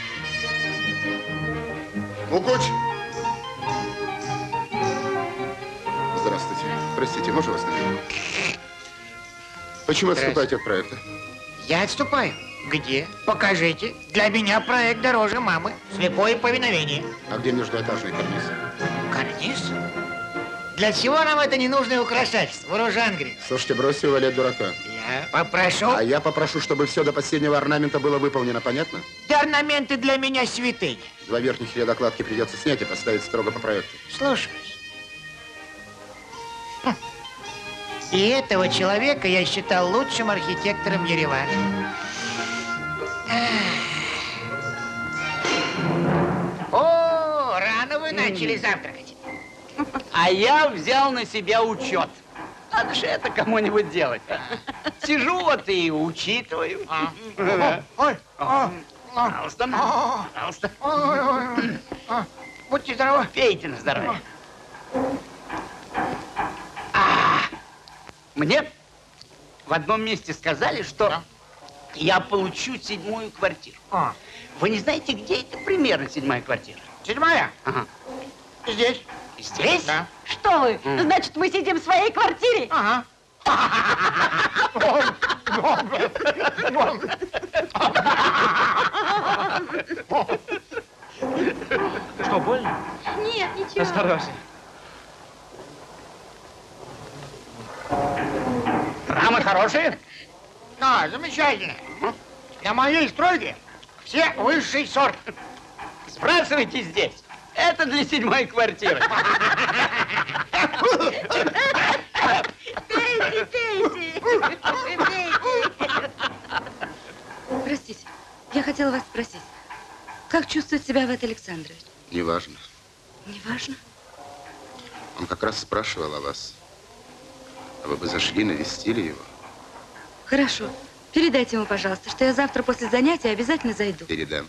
Мукуч! Здравствуйте. Простите, можно вас на минуту? Почему отступаете от проекта? Я отступаю. Где? Покажите. Для меня проект дороже мамы. Слепое повиновение. А где междуэтажный карниз? Карниз? Для чего нам это ненужное украшательство? Варужан говорит. Слушайте, бросьте валять дурака. Я попрошу. А я попрошу, чтобы все до последнего орнамента было выполнено, понятно? Да орнаменты для меня святыня. Два верхних ряда кладки придется снять и поставить строго по проекту. Слушаюсь. Хм. И этого человека я считал лучшим архитектором Еревана. О, рано вы начали завтракать. А я взял на себя учет. Надо же это кому-нибудь делать. Сижу вот и учитываю. Ой, Пожалуйста, пожалуйста. Будьте здоровы. Пейте на здоровье. А, мне в одном месте сказали, что я получу седьмую квартиру. А. Вы не знаете, где это примерно седьмая квартира? Седьмая? Ага. Здесь. Здесь? Да. готовы. Значит, мы сидим в своей квартире. Ага. Что, больно? Нет, ничего. Осторожней. Рамы хорошие? Да, замечательно. Для моей стройки все высший сорт. Сбрасывайте здесь. Это для седьмой квартиры. Пейте, пейте. Простите, я хотела вас спросить, как чувствует себя Авет Александрович? Неважно. Неважно. Он как раз спрашивал о вас. А вы бы зашли, навестили его? Хорошо. Передайте ему, пожалуйста, что я завтра после занятия обязательно зайду. Передам.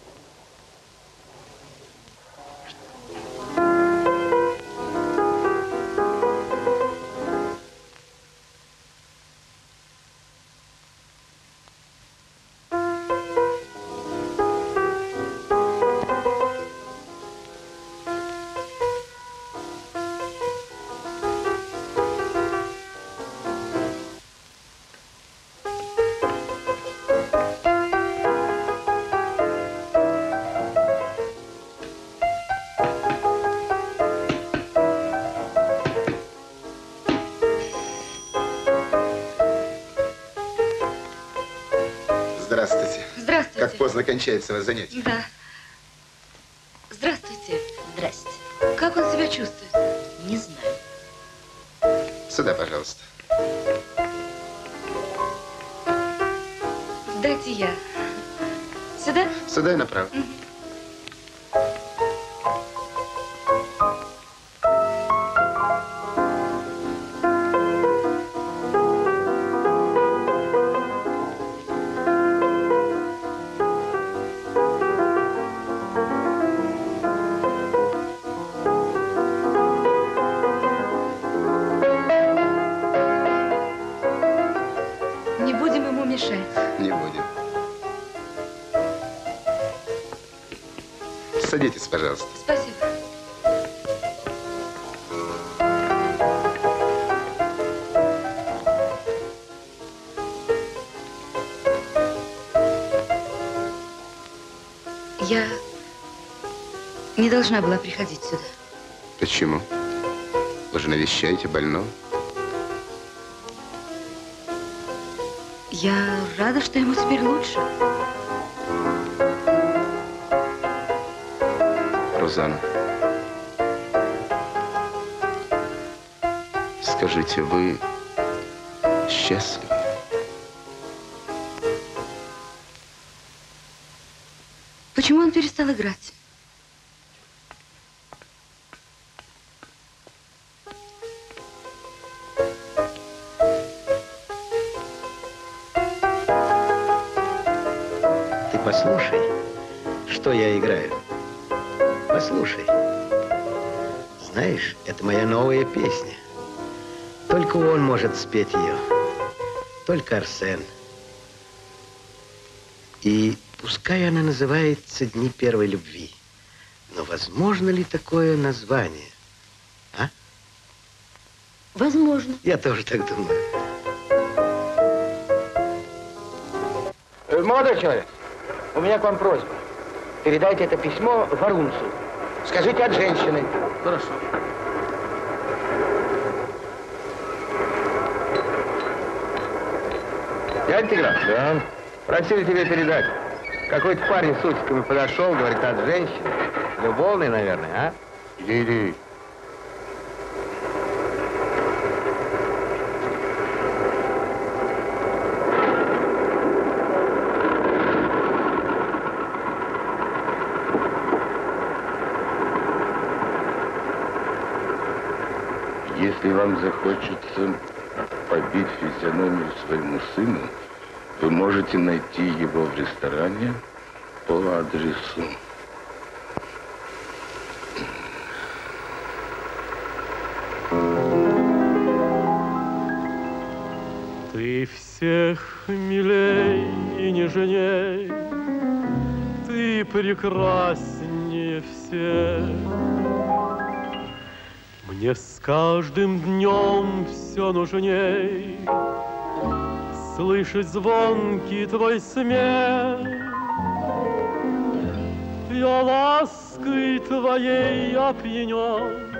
Здравствуйте. Здравствуйте. Как поздно кончается ваше занятие? Да. Здравствуйте. Здрасте. Как он себя чувствует? Не знаю. Сюда, пожалуйста. Дайте я. Сюда? Сюда и направо. Не будем ему мешать. Не будем. Садитесь, пожалуйста. Спасибо. Я не должна была приходить сюда. Почему? Вы же навещаете больного. Я рада, что ему теперь лучше. Розанна, скажите, вы счастливы? Почему он перестал играть? Ты послушай, что я играю. Послушай. Знаешь, это моя новая песня. Только он может спеть ее. Только Арсен. И пускай она называется «Дни первой любви». Но возможно ли такое название? А? Возможно. Я тоже так думаю. Э, Молодой человек, у меня к вам просьба. Передайте это письмо Варунцу. Скажите от женщины. Хорошо. Дядя Тигран? Да. Просили тебе передать. Какой-то парень с усиками подошел, говорит, от женщины. Любовный, наверное, а? Иди, иди. Если вам захочется побить физиономию своему сыну, вы можете найти его в ресторане по адресу. Ты всех милей и нежней, ты прекраснее всех. Мне с каждым днем все нужней слышать звонкий твой смех. Я лаской твоей опьянен,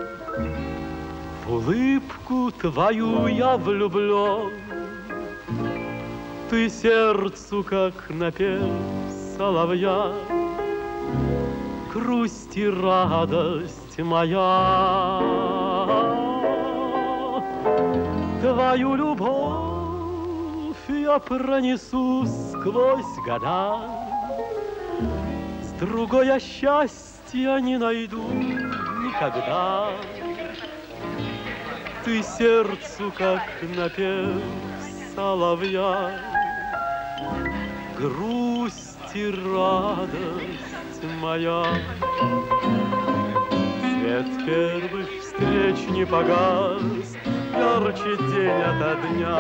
в улыбку твою я влюблен. Ты сердцу, как напев соловья, грусть и радость моя. Твою любовь я пронесу сквозь года, с другой я счастья не найду никогда. Ты сердцу, как напев соловья, грусть и радость моя. Свет первых встреч не погас, ярче день ото дня.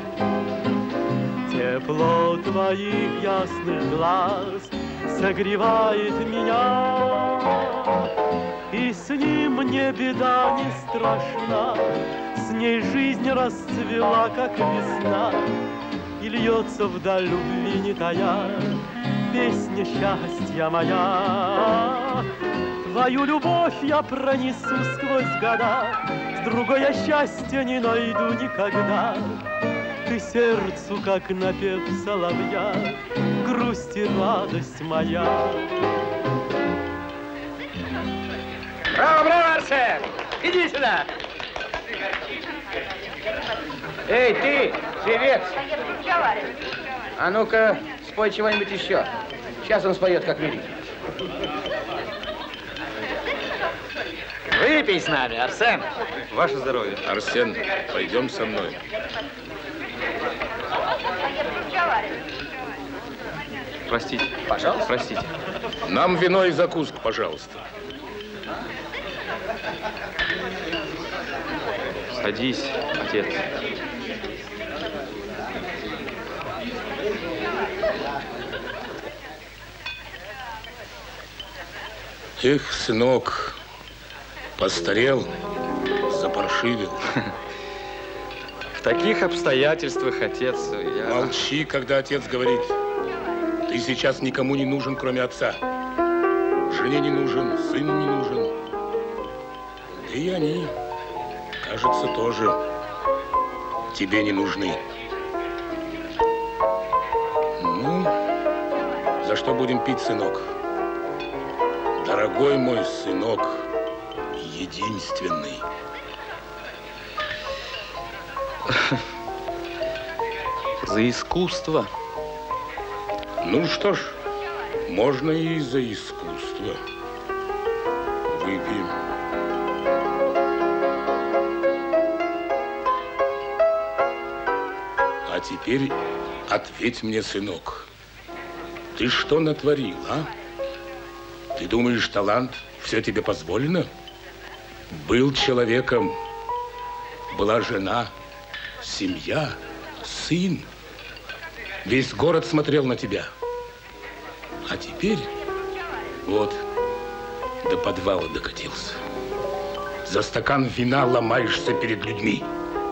Тепло твоих ясных глаз согревает меня, и с ним мне беда не страшна. С ней жизнь расцвела, как весна, и льется вдаль любви не тая песня счастья моя. Твою любовь я пронесу сквозь года, с другой я счастья не найду никогда. Ты сердцу, как напев соловья, грусть и радость моя. Браво, браво, Арсен! Иди сюда! Эй, ты, певец! А ну-ка, спой чего-нибудь еще. Сейчас он споет, как великий. Выпей с нами, Арсен. Ваше здоровье. Арсен, пойдем со мной. Простите. Пожалуйста. Простите. Нам вино и закуску, пожалуйста. Садись, отец. Эх, сынок, постарел, запаршивил. В таких обстоятельствах, отец, я... Молчи, когда отец говорит. Ты сейчас никому не нужен, кроме отца. Жене не нужен, сыну не нужен. Да и они, кажется, тоже тебе не нужны. Ну, за что будем пить, сынок? Дорогой мой сынок, единственный. За искусство. Ну что ж, можно и за искусство. Выпьем. А теперь ответь мне, сынок, ты что натворил, а? Ты думаешь, талант, все тебе позволено? Был человеком, была жена, семья, сын. Весь город смотрел на тебя. А теперь вот до подвала докатился. За стакан вина ломаешься перед людьми.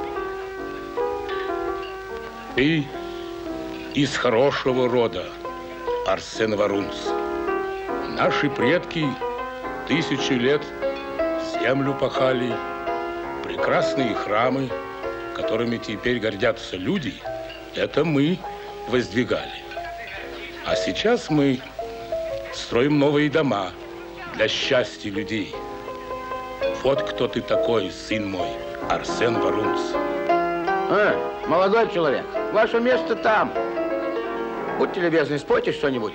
Ты из хорошего рода, Арсен Варунц. Наши предки тысячи лет землю пахали, прекрасные храмы, которыми теперь гордятся люди, это мы воздвигали. А сейчас мы строим новые дома для счастья людей. Вот кто ты такой, сын мой, Арсен Варунц. А, молодой человек, ваше место там. Будьте любезны, спойте что-нибудь.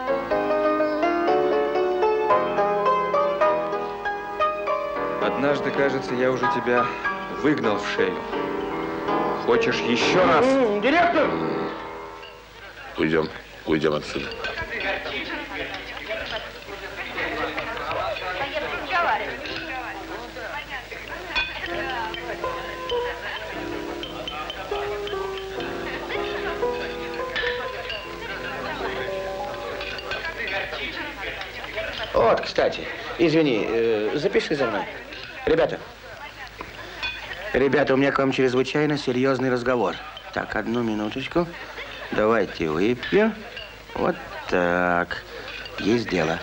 Однажды, кажется, я уже тебя выгнал в шею. Хочешь еще раз? Директор! Уйдем, уйдем отсюда. Вот, кстати, извини, э, запиши за мной. Ребята, Ребята, у меня к вам чрезвычайно серьезный разговор. Так, одну минуточку. Давайте выпьем. Вот так. Есть дело.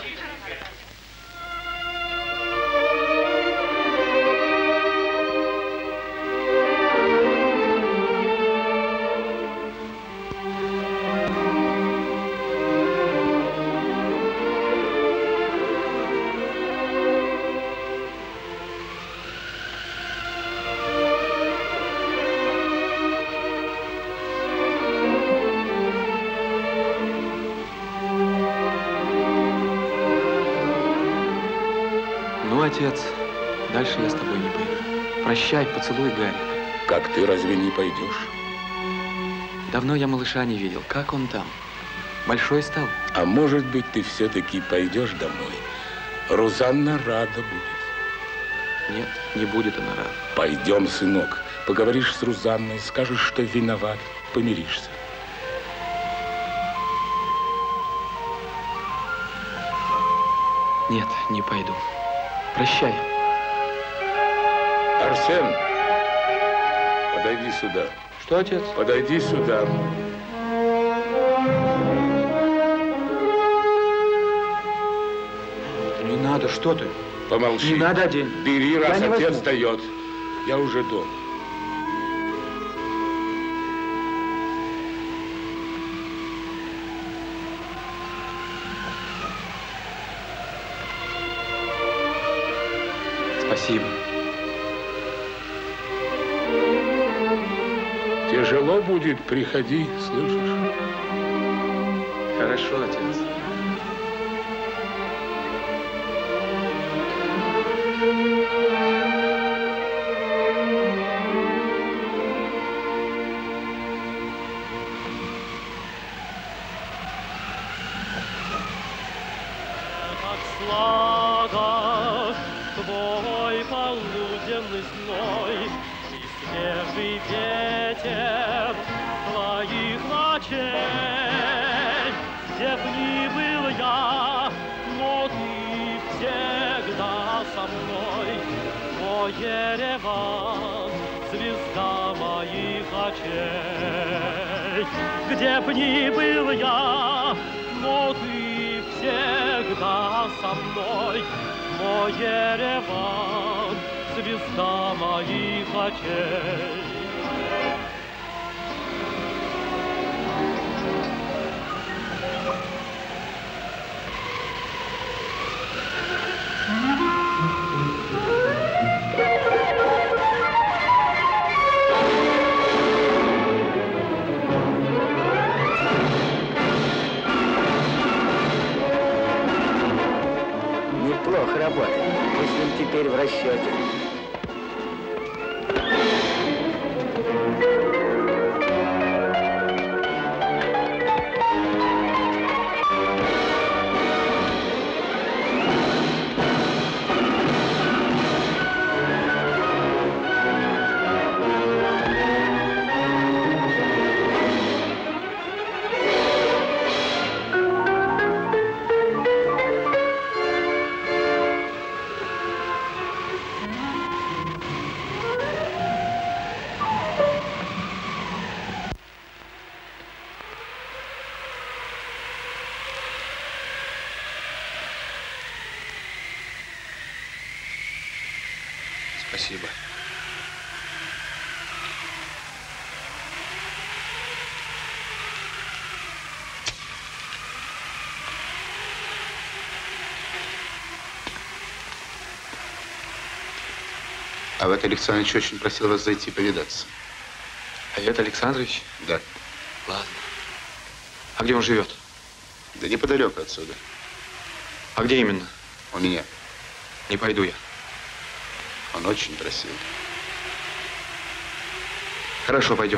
Отец, дальше я с тобой не пойду. Прощай, поцелуй, Гарик. Как ты, разве не пойдешь? Давно я малыша не видел. Как он там? Большой стал? А может быть, ты все-таки пойдешь домой? Рузанна рада будет. Нет, не будет она рада. Пойдем, сынок. Поговоришь с Рузанной, скажешь, что виноват, помиришься. Нет, не пойду. Прощай. Арсен, подойди сюда. Что, отец? Подойди сюда. Не надо, что ты? Помолчи. Не надо, день. Бери, раз я отец дает. Я уже дома. Спасибо. Тяжело будет, приходи, слышишь? Хорошо, отец. Ереван, звезда моих очей. Где б ни был я, но ты всегда со мной. Мой Ереван, звезда моих очей. Неплохо работает. Мы с ним теперь в расчете. Спасибо. А вот Александрович очень просил вас зайти повидаться. А это Александрович? Да. Ладно. А где он живет? Да неподалеку отсюда. А где именно? У меня. Не пойду я. Он очень просил. Хорошо, пойдем.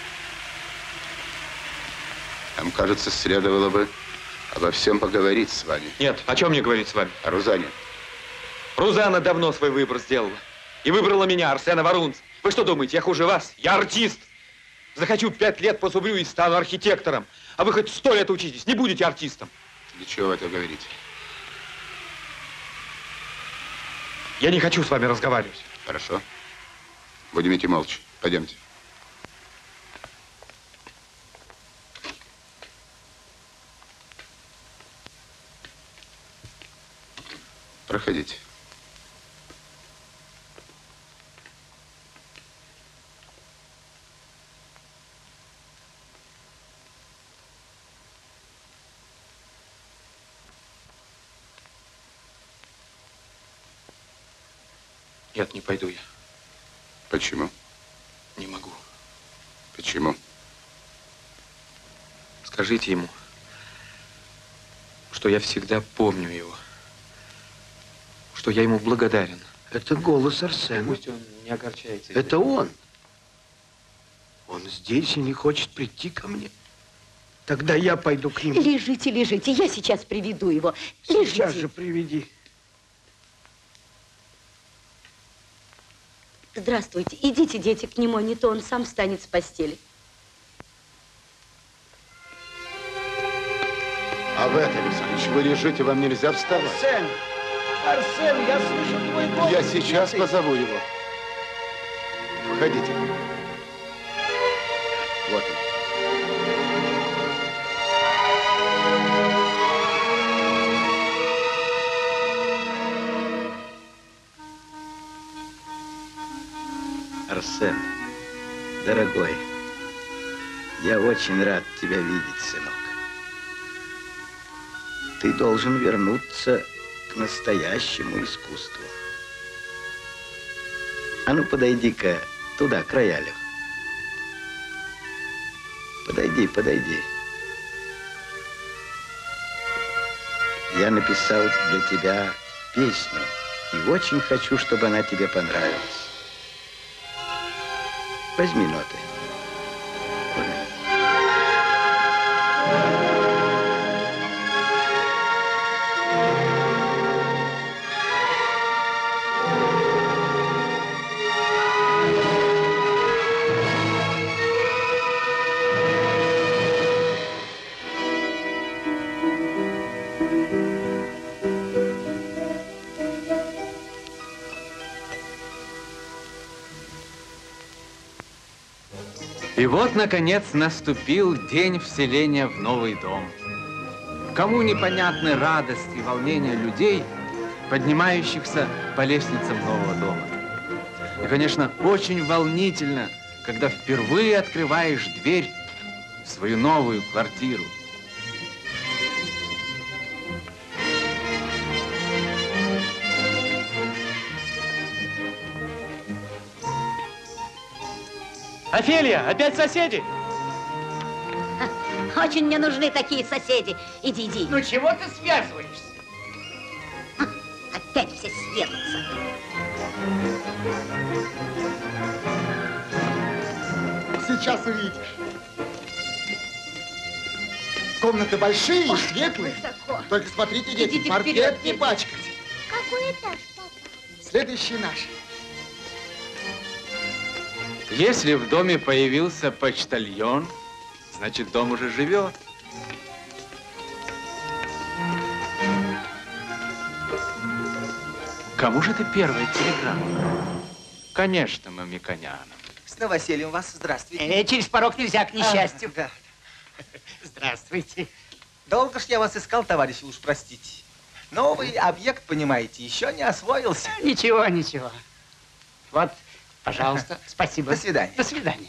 Нам кажется, следовало бы обо всем поговорить с вами. Нет, о чем мне говорить с вами? О Рузане. Рузанна давно свой выбор сделала. И выбрала меня, Арсена Варунц. Вы что думаете, я хуже вас? Я артист. Захочу пять лет позубрю и стану архитектором. А вы хоть сто лет учитесь, не будете артистом. Для чего вы это говорите? Я не хочу с вами разговаривать. Хорошо. Будем идти молча. Пойдемте. Проходите. Нет, не пойду я. Почему? Не могу. Почему? Скажите ему, что я всегда помню его, что я ему благодарен. Это голос Арсена. Пусть он не огорчается. Это он. Он здесь и не хочет прийти ко мне. Тогда я пойду к нему. Лежите, лежите, я сейчас приведу его. Лежите. Сейчас же приведи. Здравствуйте. Идите, дети, к нему, а не то он сам встанет с постели. А вы, Александрович, вы лежите, вам нельзя вставать. Арсен! Арсен, я слышу твой голос. Я сейчас позову его. Входите. Вот он. Арсен, дорогой, я очень рад тебя видеть, сынок. Ты должен вернуться к настоящему искусству. А ну, подойди-ка туда, к роялю. Подойди, подойди. Я написал для тебя песню, и очень хочу, чтобы она тебе понравилась. Возьми ноты. И вот, наконец, наступил день вселения в новый дом. Кому непонятны радость и волнение людей, поднимающихся по лестницам нового дома. И, конечно, очень волнительно, когда впервые открываешь дверь в свою новую квартиру. Офелия, опять соседи? Очень мне нужны такие соседи. Иди, иди. Ну чего ты связываешься? Опять все съедутся. Сейчас увидишь. Комнаты большие и светлые. Высоко. Только смотрите, дети, Идите паркет вперед, не дети. пачкать. Какой этаж, папа? Следующий наш. Если в доме появился почтальон, значит, дом уже живет. Кому же ты первая телеграмма? Конечно, Мамиконяну. С новосельем вас. Здравствуйте. Э, через порог нельзя, к несчастью. А, да. Здравствуйте. Долго ж я вас искал, товарищи, уж простите. Новый объект, понимаете, еще не освоился. Ничего, ничего. Вот, пожалуйста, спасибо. До свидания. До свидания.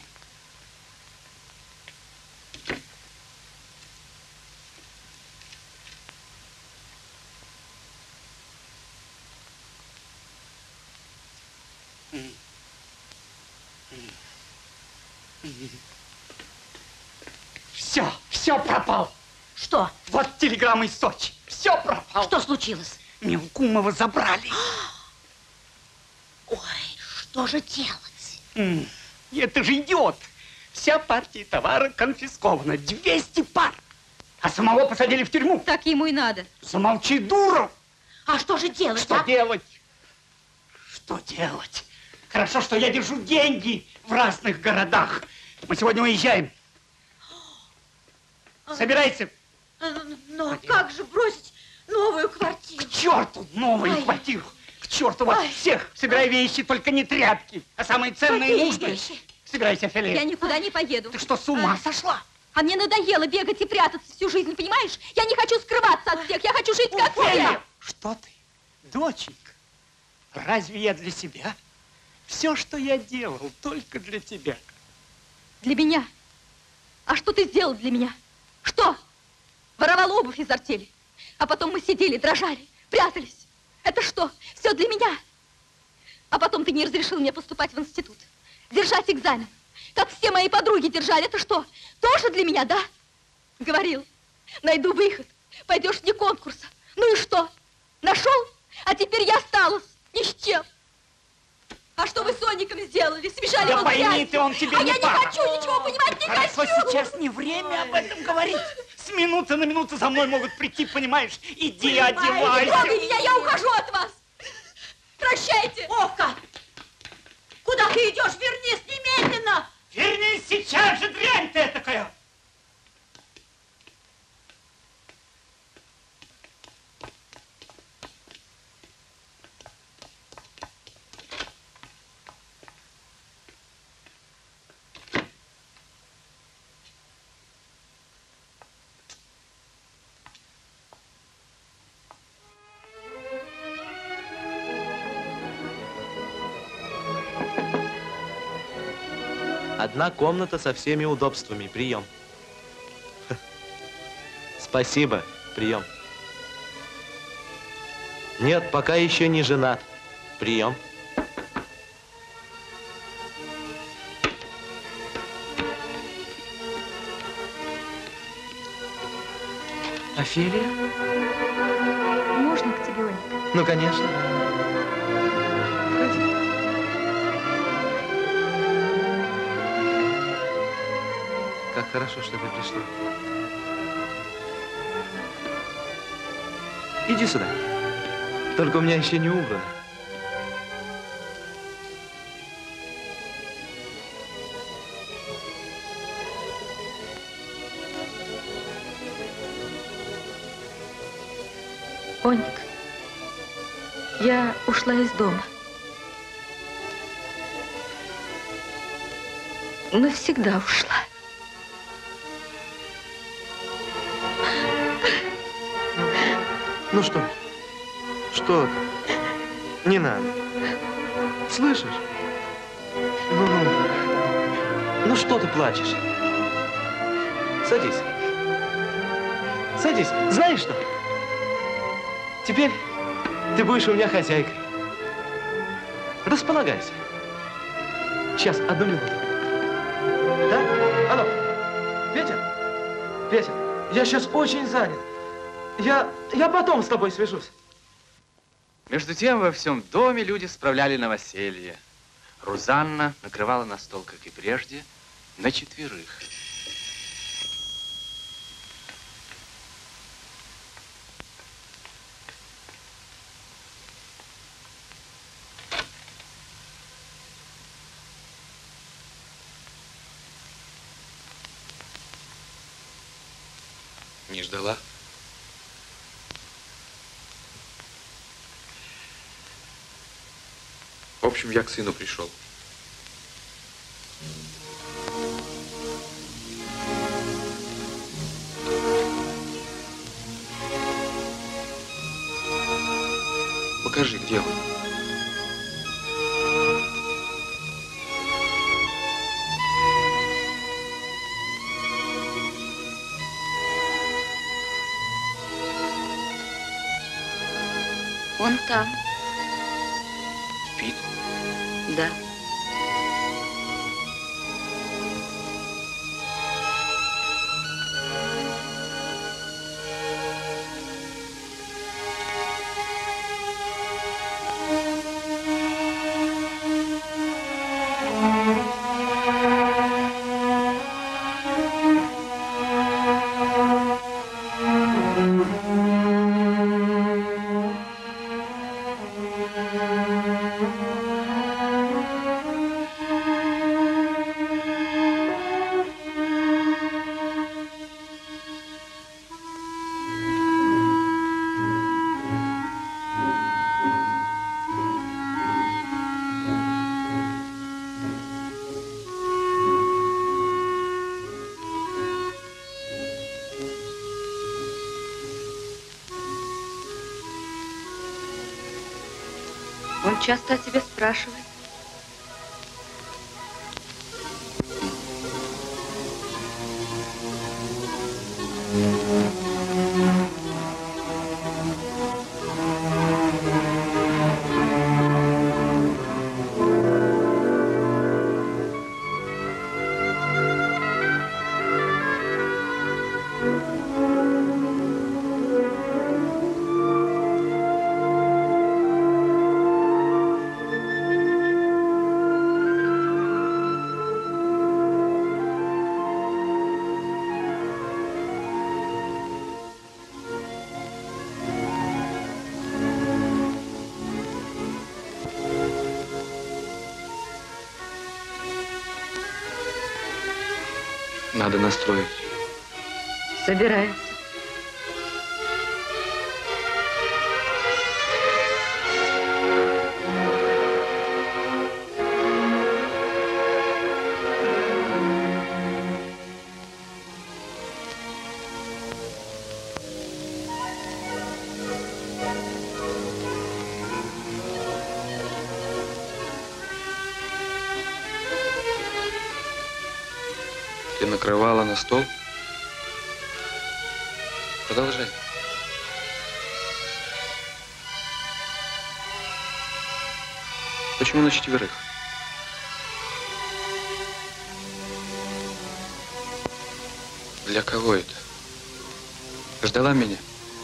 Все, все пропало. Что? Вот телеграмма из Сочи. Все пропало. Что случилось? Мелкумова забрали. Ой, что же делать? М, Это же идиот. Вся партия товара конфискована. двести пар. А самого посадили в тюрьму. Так ему и надо. Замолчи, дура. А что же делать, Что а? делать? Что делать? Хорошо, что я держу деньги в разных городах. Мы сегодня уезжаем. Собирайся. Но как же бросить новую квартиру? К черту новую Ай. квартиру. К черту вас всех! Собирай вещи, только не тряпки, а самые ценные и Какие нужные. вещи? Собирайся, Филипп. Я никуда не поеду. Ты что, с ума сошла? А мне надоело бегать и прятаться всю жизнь, понимаешь? Я не хочу скрываться от всех, я хочу жить как все. Что ты, доченька? Разве я для себя? Все, что я делал, только для тебя. Для меня? А что ты сделал для меня? Что? Воровал обувь из артели. А потом мы сидели, дрожали, прятались. Это что? Все для меня? А потом ты не разрешил мне поступать в институт, держать экзамен, как все мои подруги держали. Это что? Тоже для меня, да? Говорил, найду выход, пойдешь вне конкурса. Ну и что? Нашел? А теперь я осталась ни с чем. А что вы с Соником сделали? Смешали Да его пойми грязью. ты, он тебе а не я пара. не хочу ничего понимать, не Хорошо, хочу. сейчас не время об этом говорить. С минуты на минуту за мной могут прийти, понимаешь? Иди, одевайся. Не трогай меня, я ухожу от вас. Прощайте. Овка! Куда ты идешь? Вернись немедленно! Вернись сейчас же, дрянь ты такая! Одна комната со всеми удобствами. Прием. Спасибо. Прием. Нет, пока еще не женат. Прием. Офелия? Можно к тебе, Оник? Ну, конечно. Входи. Как хорошо, что ты пришла. Иди сюда. Только у меня еще не убрано. Оник, я ушла из дома. Навсегда ушла. Ну что? Что ты? Не надо. Слышишь? Ну, ну. Ну что ты плачешь? Садись. Садись. Знаешь что? Теперь ты будешь у меня хозяйкой. Располагайся. Сейчас, одну минуту. Да? Алло. Петя? Петя, я сейчас очень занят. Я, я потом с тобой свяжусь. Между тем, во всем доме люди справляли новоселье. Рузанна накрывала на стол, как и прежде, на четверых. Не ждала? В общем, я к сыну пришел. Покажи, где он. Он там. Спит? Да. часто о тебе спрашивает. Надо настроить. Собирается. Ты накрывала на стол? Продолжай. Почему на четверых? Для кого это? Ждала меня?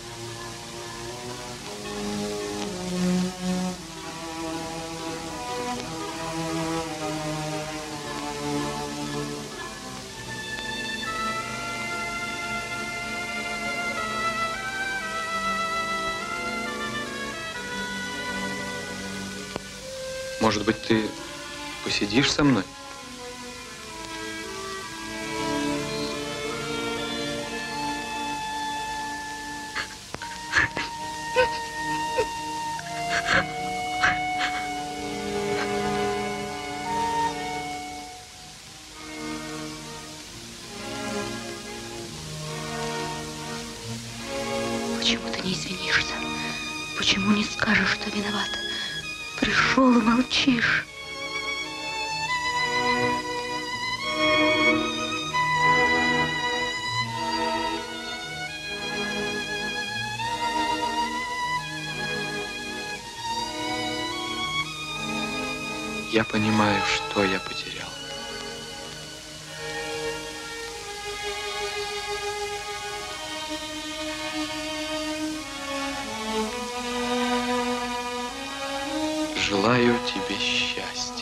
Может быть, ты посидишь со мной? Почему ты не извинишься? Почему не скажешь, что виновата? Пришел и молчишь. Я понимаю, что я потерял. Желаю тебе счастья.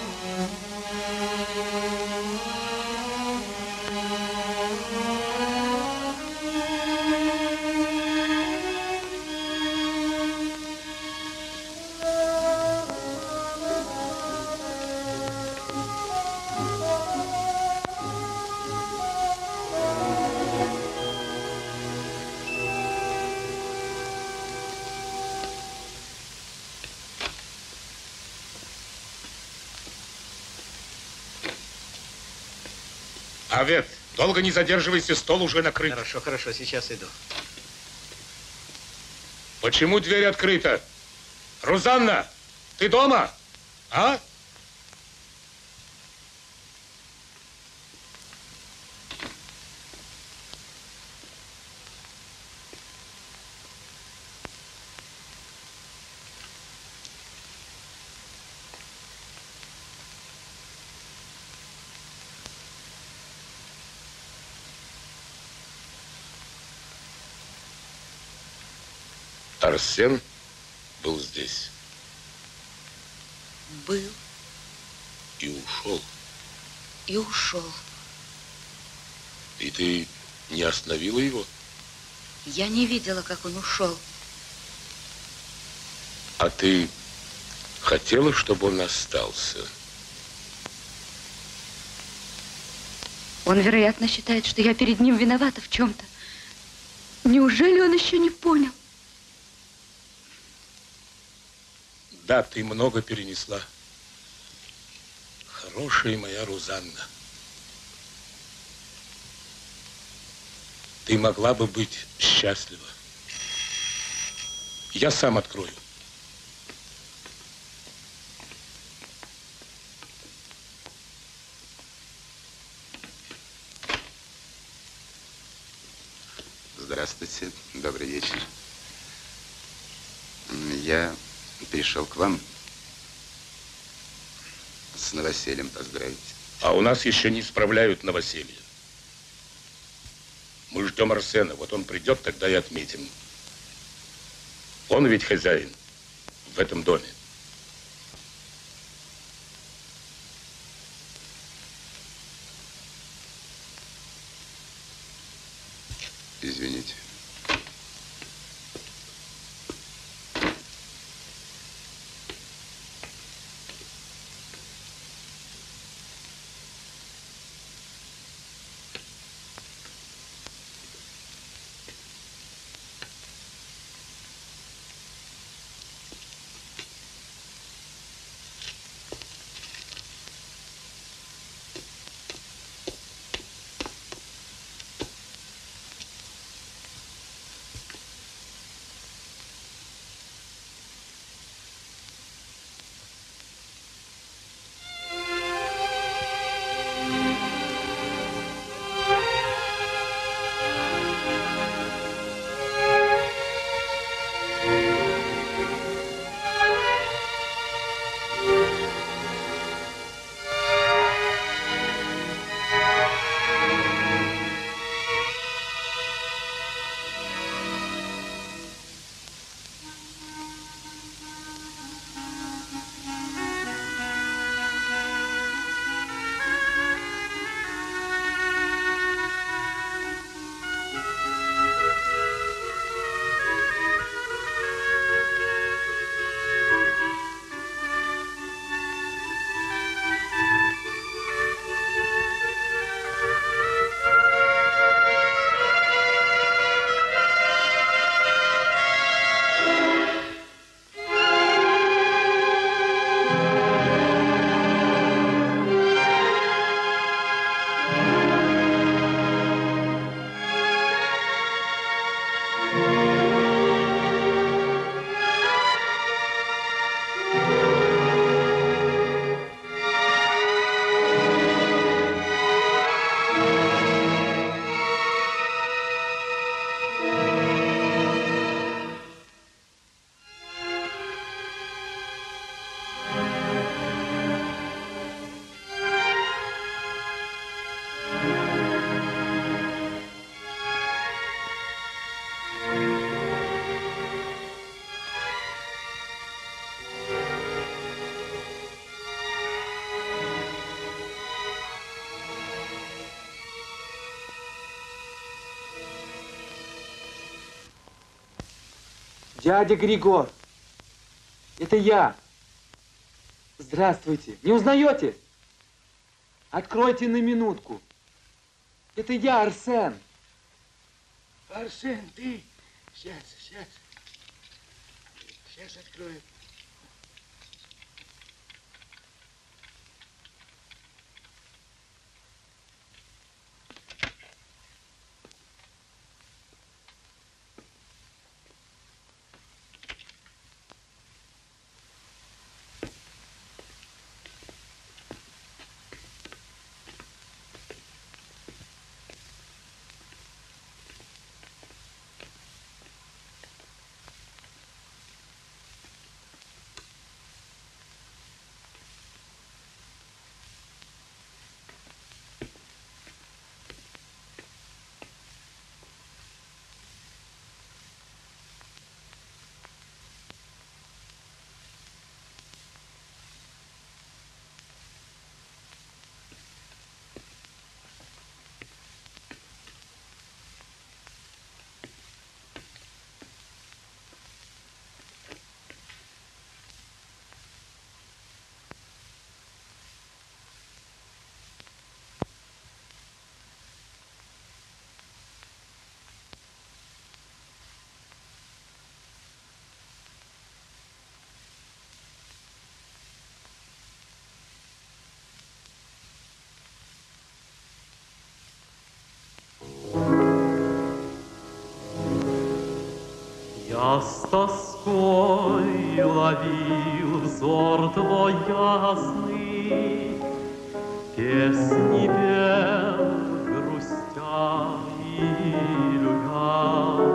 Авет, долго не задерживайся, стол уже накрыт. Хорошо, хорошо, сейчас иду. Почему дверь открыта? Рузанна, ты дома? А? Арсен был здесь. Был. И ушел. И ушел. И ты не остановила его? Я не видела, как он ушел. А ты хотела, чтобы он остался? Он, вероятно, считает, что я перед ним виновата в чем-то. Неужели он еще не понял? Да, ты много перенесла. Хорошая моя Рузанна. Ты могла бы быть счастлива. Я сам открою. Здравствуйте, добрый вечер. Я пришел к вам с новосельем поздравить. А у нас еще не справляют новоселье. Мы ждем Арсена. Вот он придет, тогда и отметим. Он ведь хозяин в этом доме. Извините. Дядя Григор, это я. Здравствуйте. Не узнаете? Откройте на минутку. Это я, Арсен. Арсен, ты? Сейчас, сейчас. Сейчас открою. Я с тоской ловил взор твой ясный, песни пел, грустя и любя.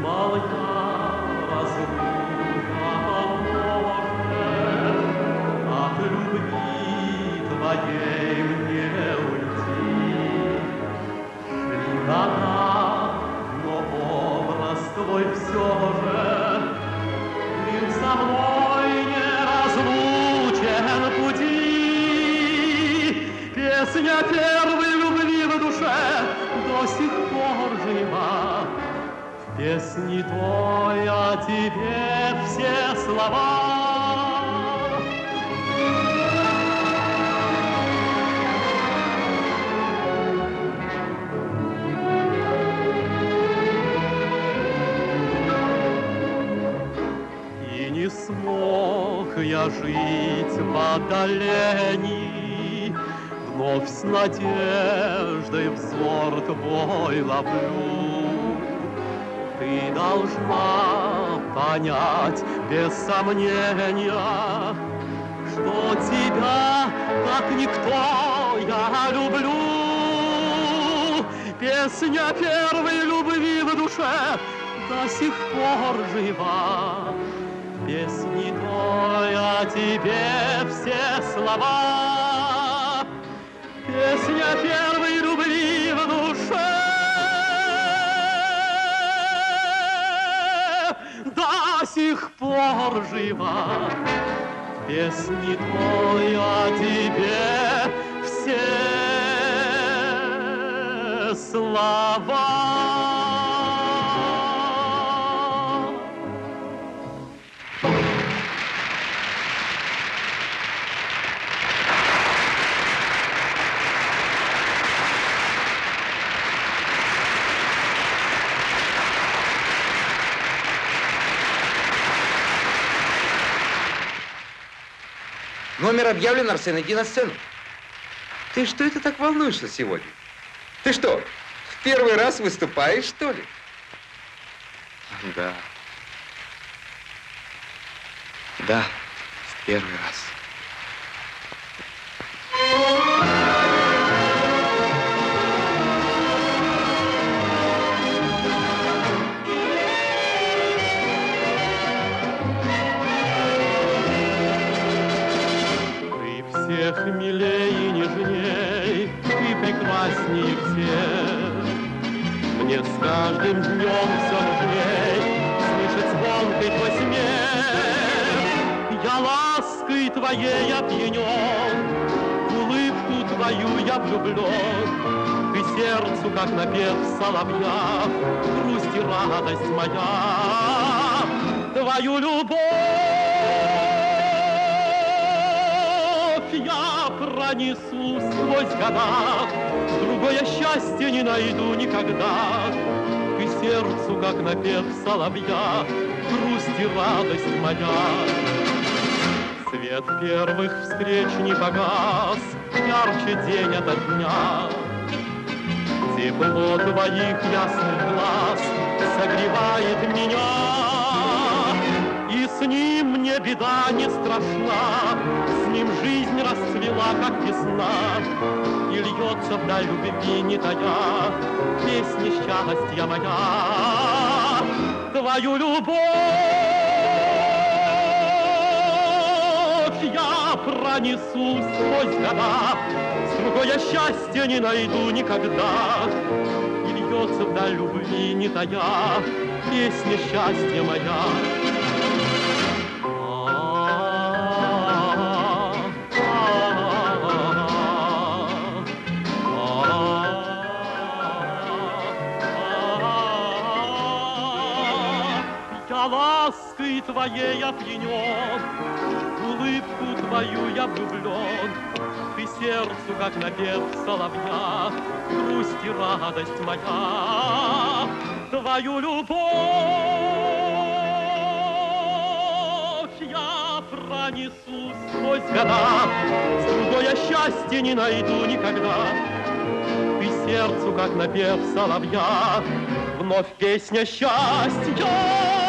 Знал я разлука может от любви твоей мне уйти. Шли года, но образ твой все же был со мной неразлучен пути. Песня первой любви в душе до сих пор жива. В песне той о тебе все слова. И не смог я жить в отдалении, вновь с надеждой взор твой ловлю. Ты должна понять без сомнения, что тебя, как никто, я люблю. Песня первой любви в душе до сих пор жива. В песне той о тебе все слова. Песня первой любви в душе до сих пор жива. В песне той о тебе все слова. Номер объявлен, Арсен, иди на сцену. Ты что это так волнуешься сегодня? Ты что, в первый раз выступаешь, что ли? Да. Да, в первый раз. Всех милей и нежней, ты прекраснее всех. Мне с каждым днем все нужней слышать звонкий твой смех. Я лаской твоей опьянен, в улыбку твою я влюблен. Ты сердцу, как напев соловья, грусть и радость моя. Твою любовь я пронесу сквозь года, другое счастье не найду никогда. Ты сердцу, как напев соловья, грусть и радость моя. Свет первых встреч не погас, ярче день ото дня. Тепло твоих ясных глаз согревает меня. И с ним мне беда не страшна, с ним жизнь расцвела, как весна. И льется вдаль любви не тая, песня счастья моя. Твою любовь я пронесу сквозь года, другое счастье не найду никогда. И льется вдаль любви не тая, песня счастья моя. Лаской твоей опьянен, в улыбку твою я влюблен. Ты сердцу, как напев соловья, грусть и радость моя. Твою любовь я пронесу сквозь года, другое счастье не найду никогда. Ты сердцу, как напев соловья, вновь песня счастья.